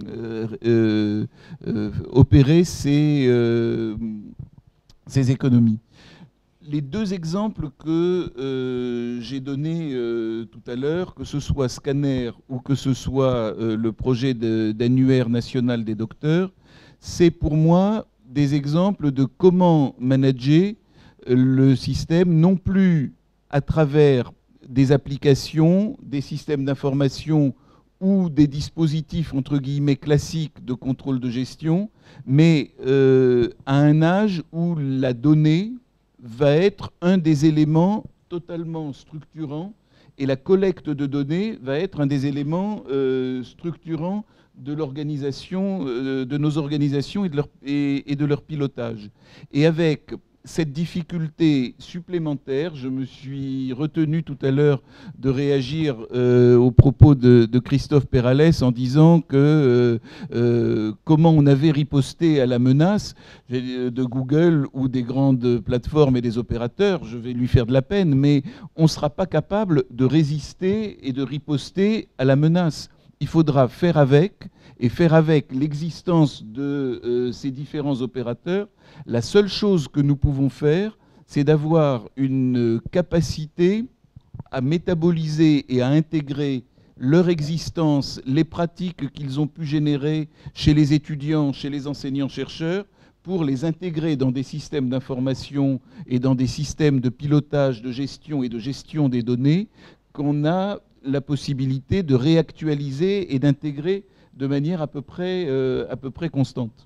euh, euh, opérer ces, euh, ces économies. Les deux exemples que euh, j'ai donnés euh, tout à l'heure, que ce soit Scanner ou que ce soit euh, le projet d'annuaire national des docteurs, c'est pour moi des exemples de comment manager le système, non plus à travers des applications, des systèmes d'information ou des dispositifs entre guillemets classiques de contrôle de gestion, mais euh, à un âge où la donnée va être un des éléments totalement structurants, et la collecte de données va être un des éléments euh, structurants de l'organisation, euh, de nos organisations et de, leur, et, et de leur pilotage. Et avec cette difficulté supplémentaire, je me suis retenu tout à l'heure de réagir euh, aux propos de, de Christophe Perales en disant que euh, euh, comment on avait riposté à la menace de Google ou des grandes plateformes et des opérateurs. Je vais lui faire de la peine, mais on ne sera pas capable de résister et de riposter à la menace. Il faudra faire avec, et faire avec l'existence de euh, ces différents opérateurs. La seule chose que nous pouvons faire, c'est d'avoir une capacité à métaboliser et à intégrer leur existence, les pratiques qu'ils ont pu générer chez les étudiants, chez les enseignants-chercheurs, pour les intégrer dans des systèmes d'information et dans des systèmes de pilotage, de gestion et de gestion des données, qu'on a la possibilité de réactualiser et d'intégrer de manière à peu près, euh, à peu près constante.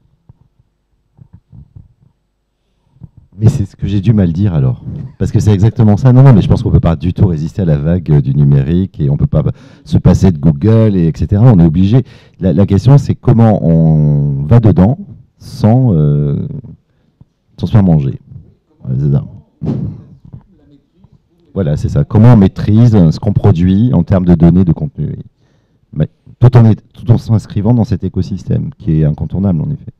Mais c'est ce que j'ai dû mal dire alors. Parce que c'est exactement ça. Non, non, mais je pense qu'on ne peut pas du tout résister à la vague du numérique et on ne peut pas se passer de Google, et etc. On est obligé. La, la question, c'est comment on va dedans sans, euh, sans se faire manger. Ouais, c'est ça. Voilà, c'est ça. Comment on maîtrise ce qu'on produit en termes de données, de contenu. Mais tout en, est, tout en s'inscrivant dans cet écosystème qui est incontournable, en effet.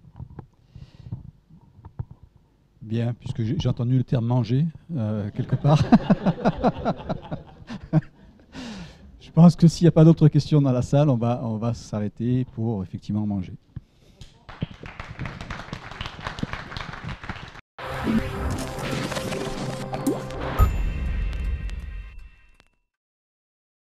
Bien, puisque j'ai entendu le terme manger euh, quelque part. Je pense que s'il n'y a pas d'autres questions dans la salle, on va, on va s'arrêter pour effectivement manger.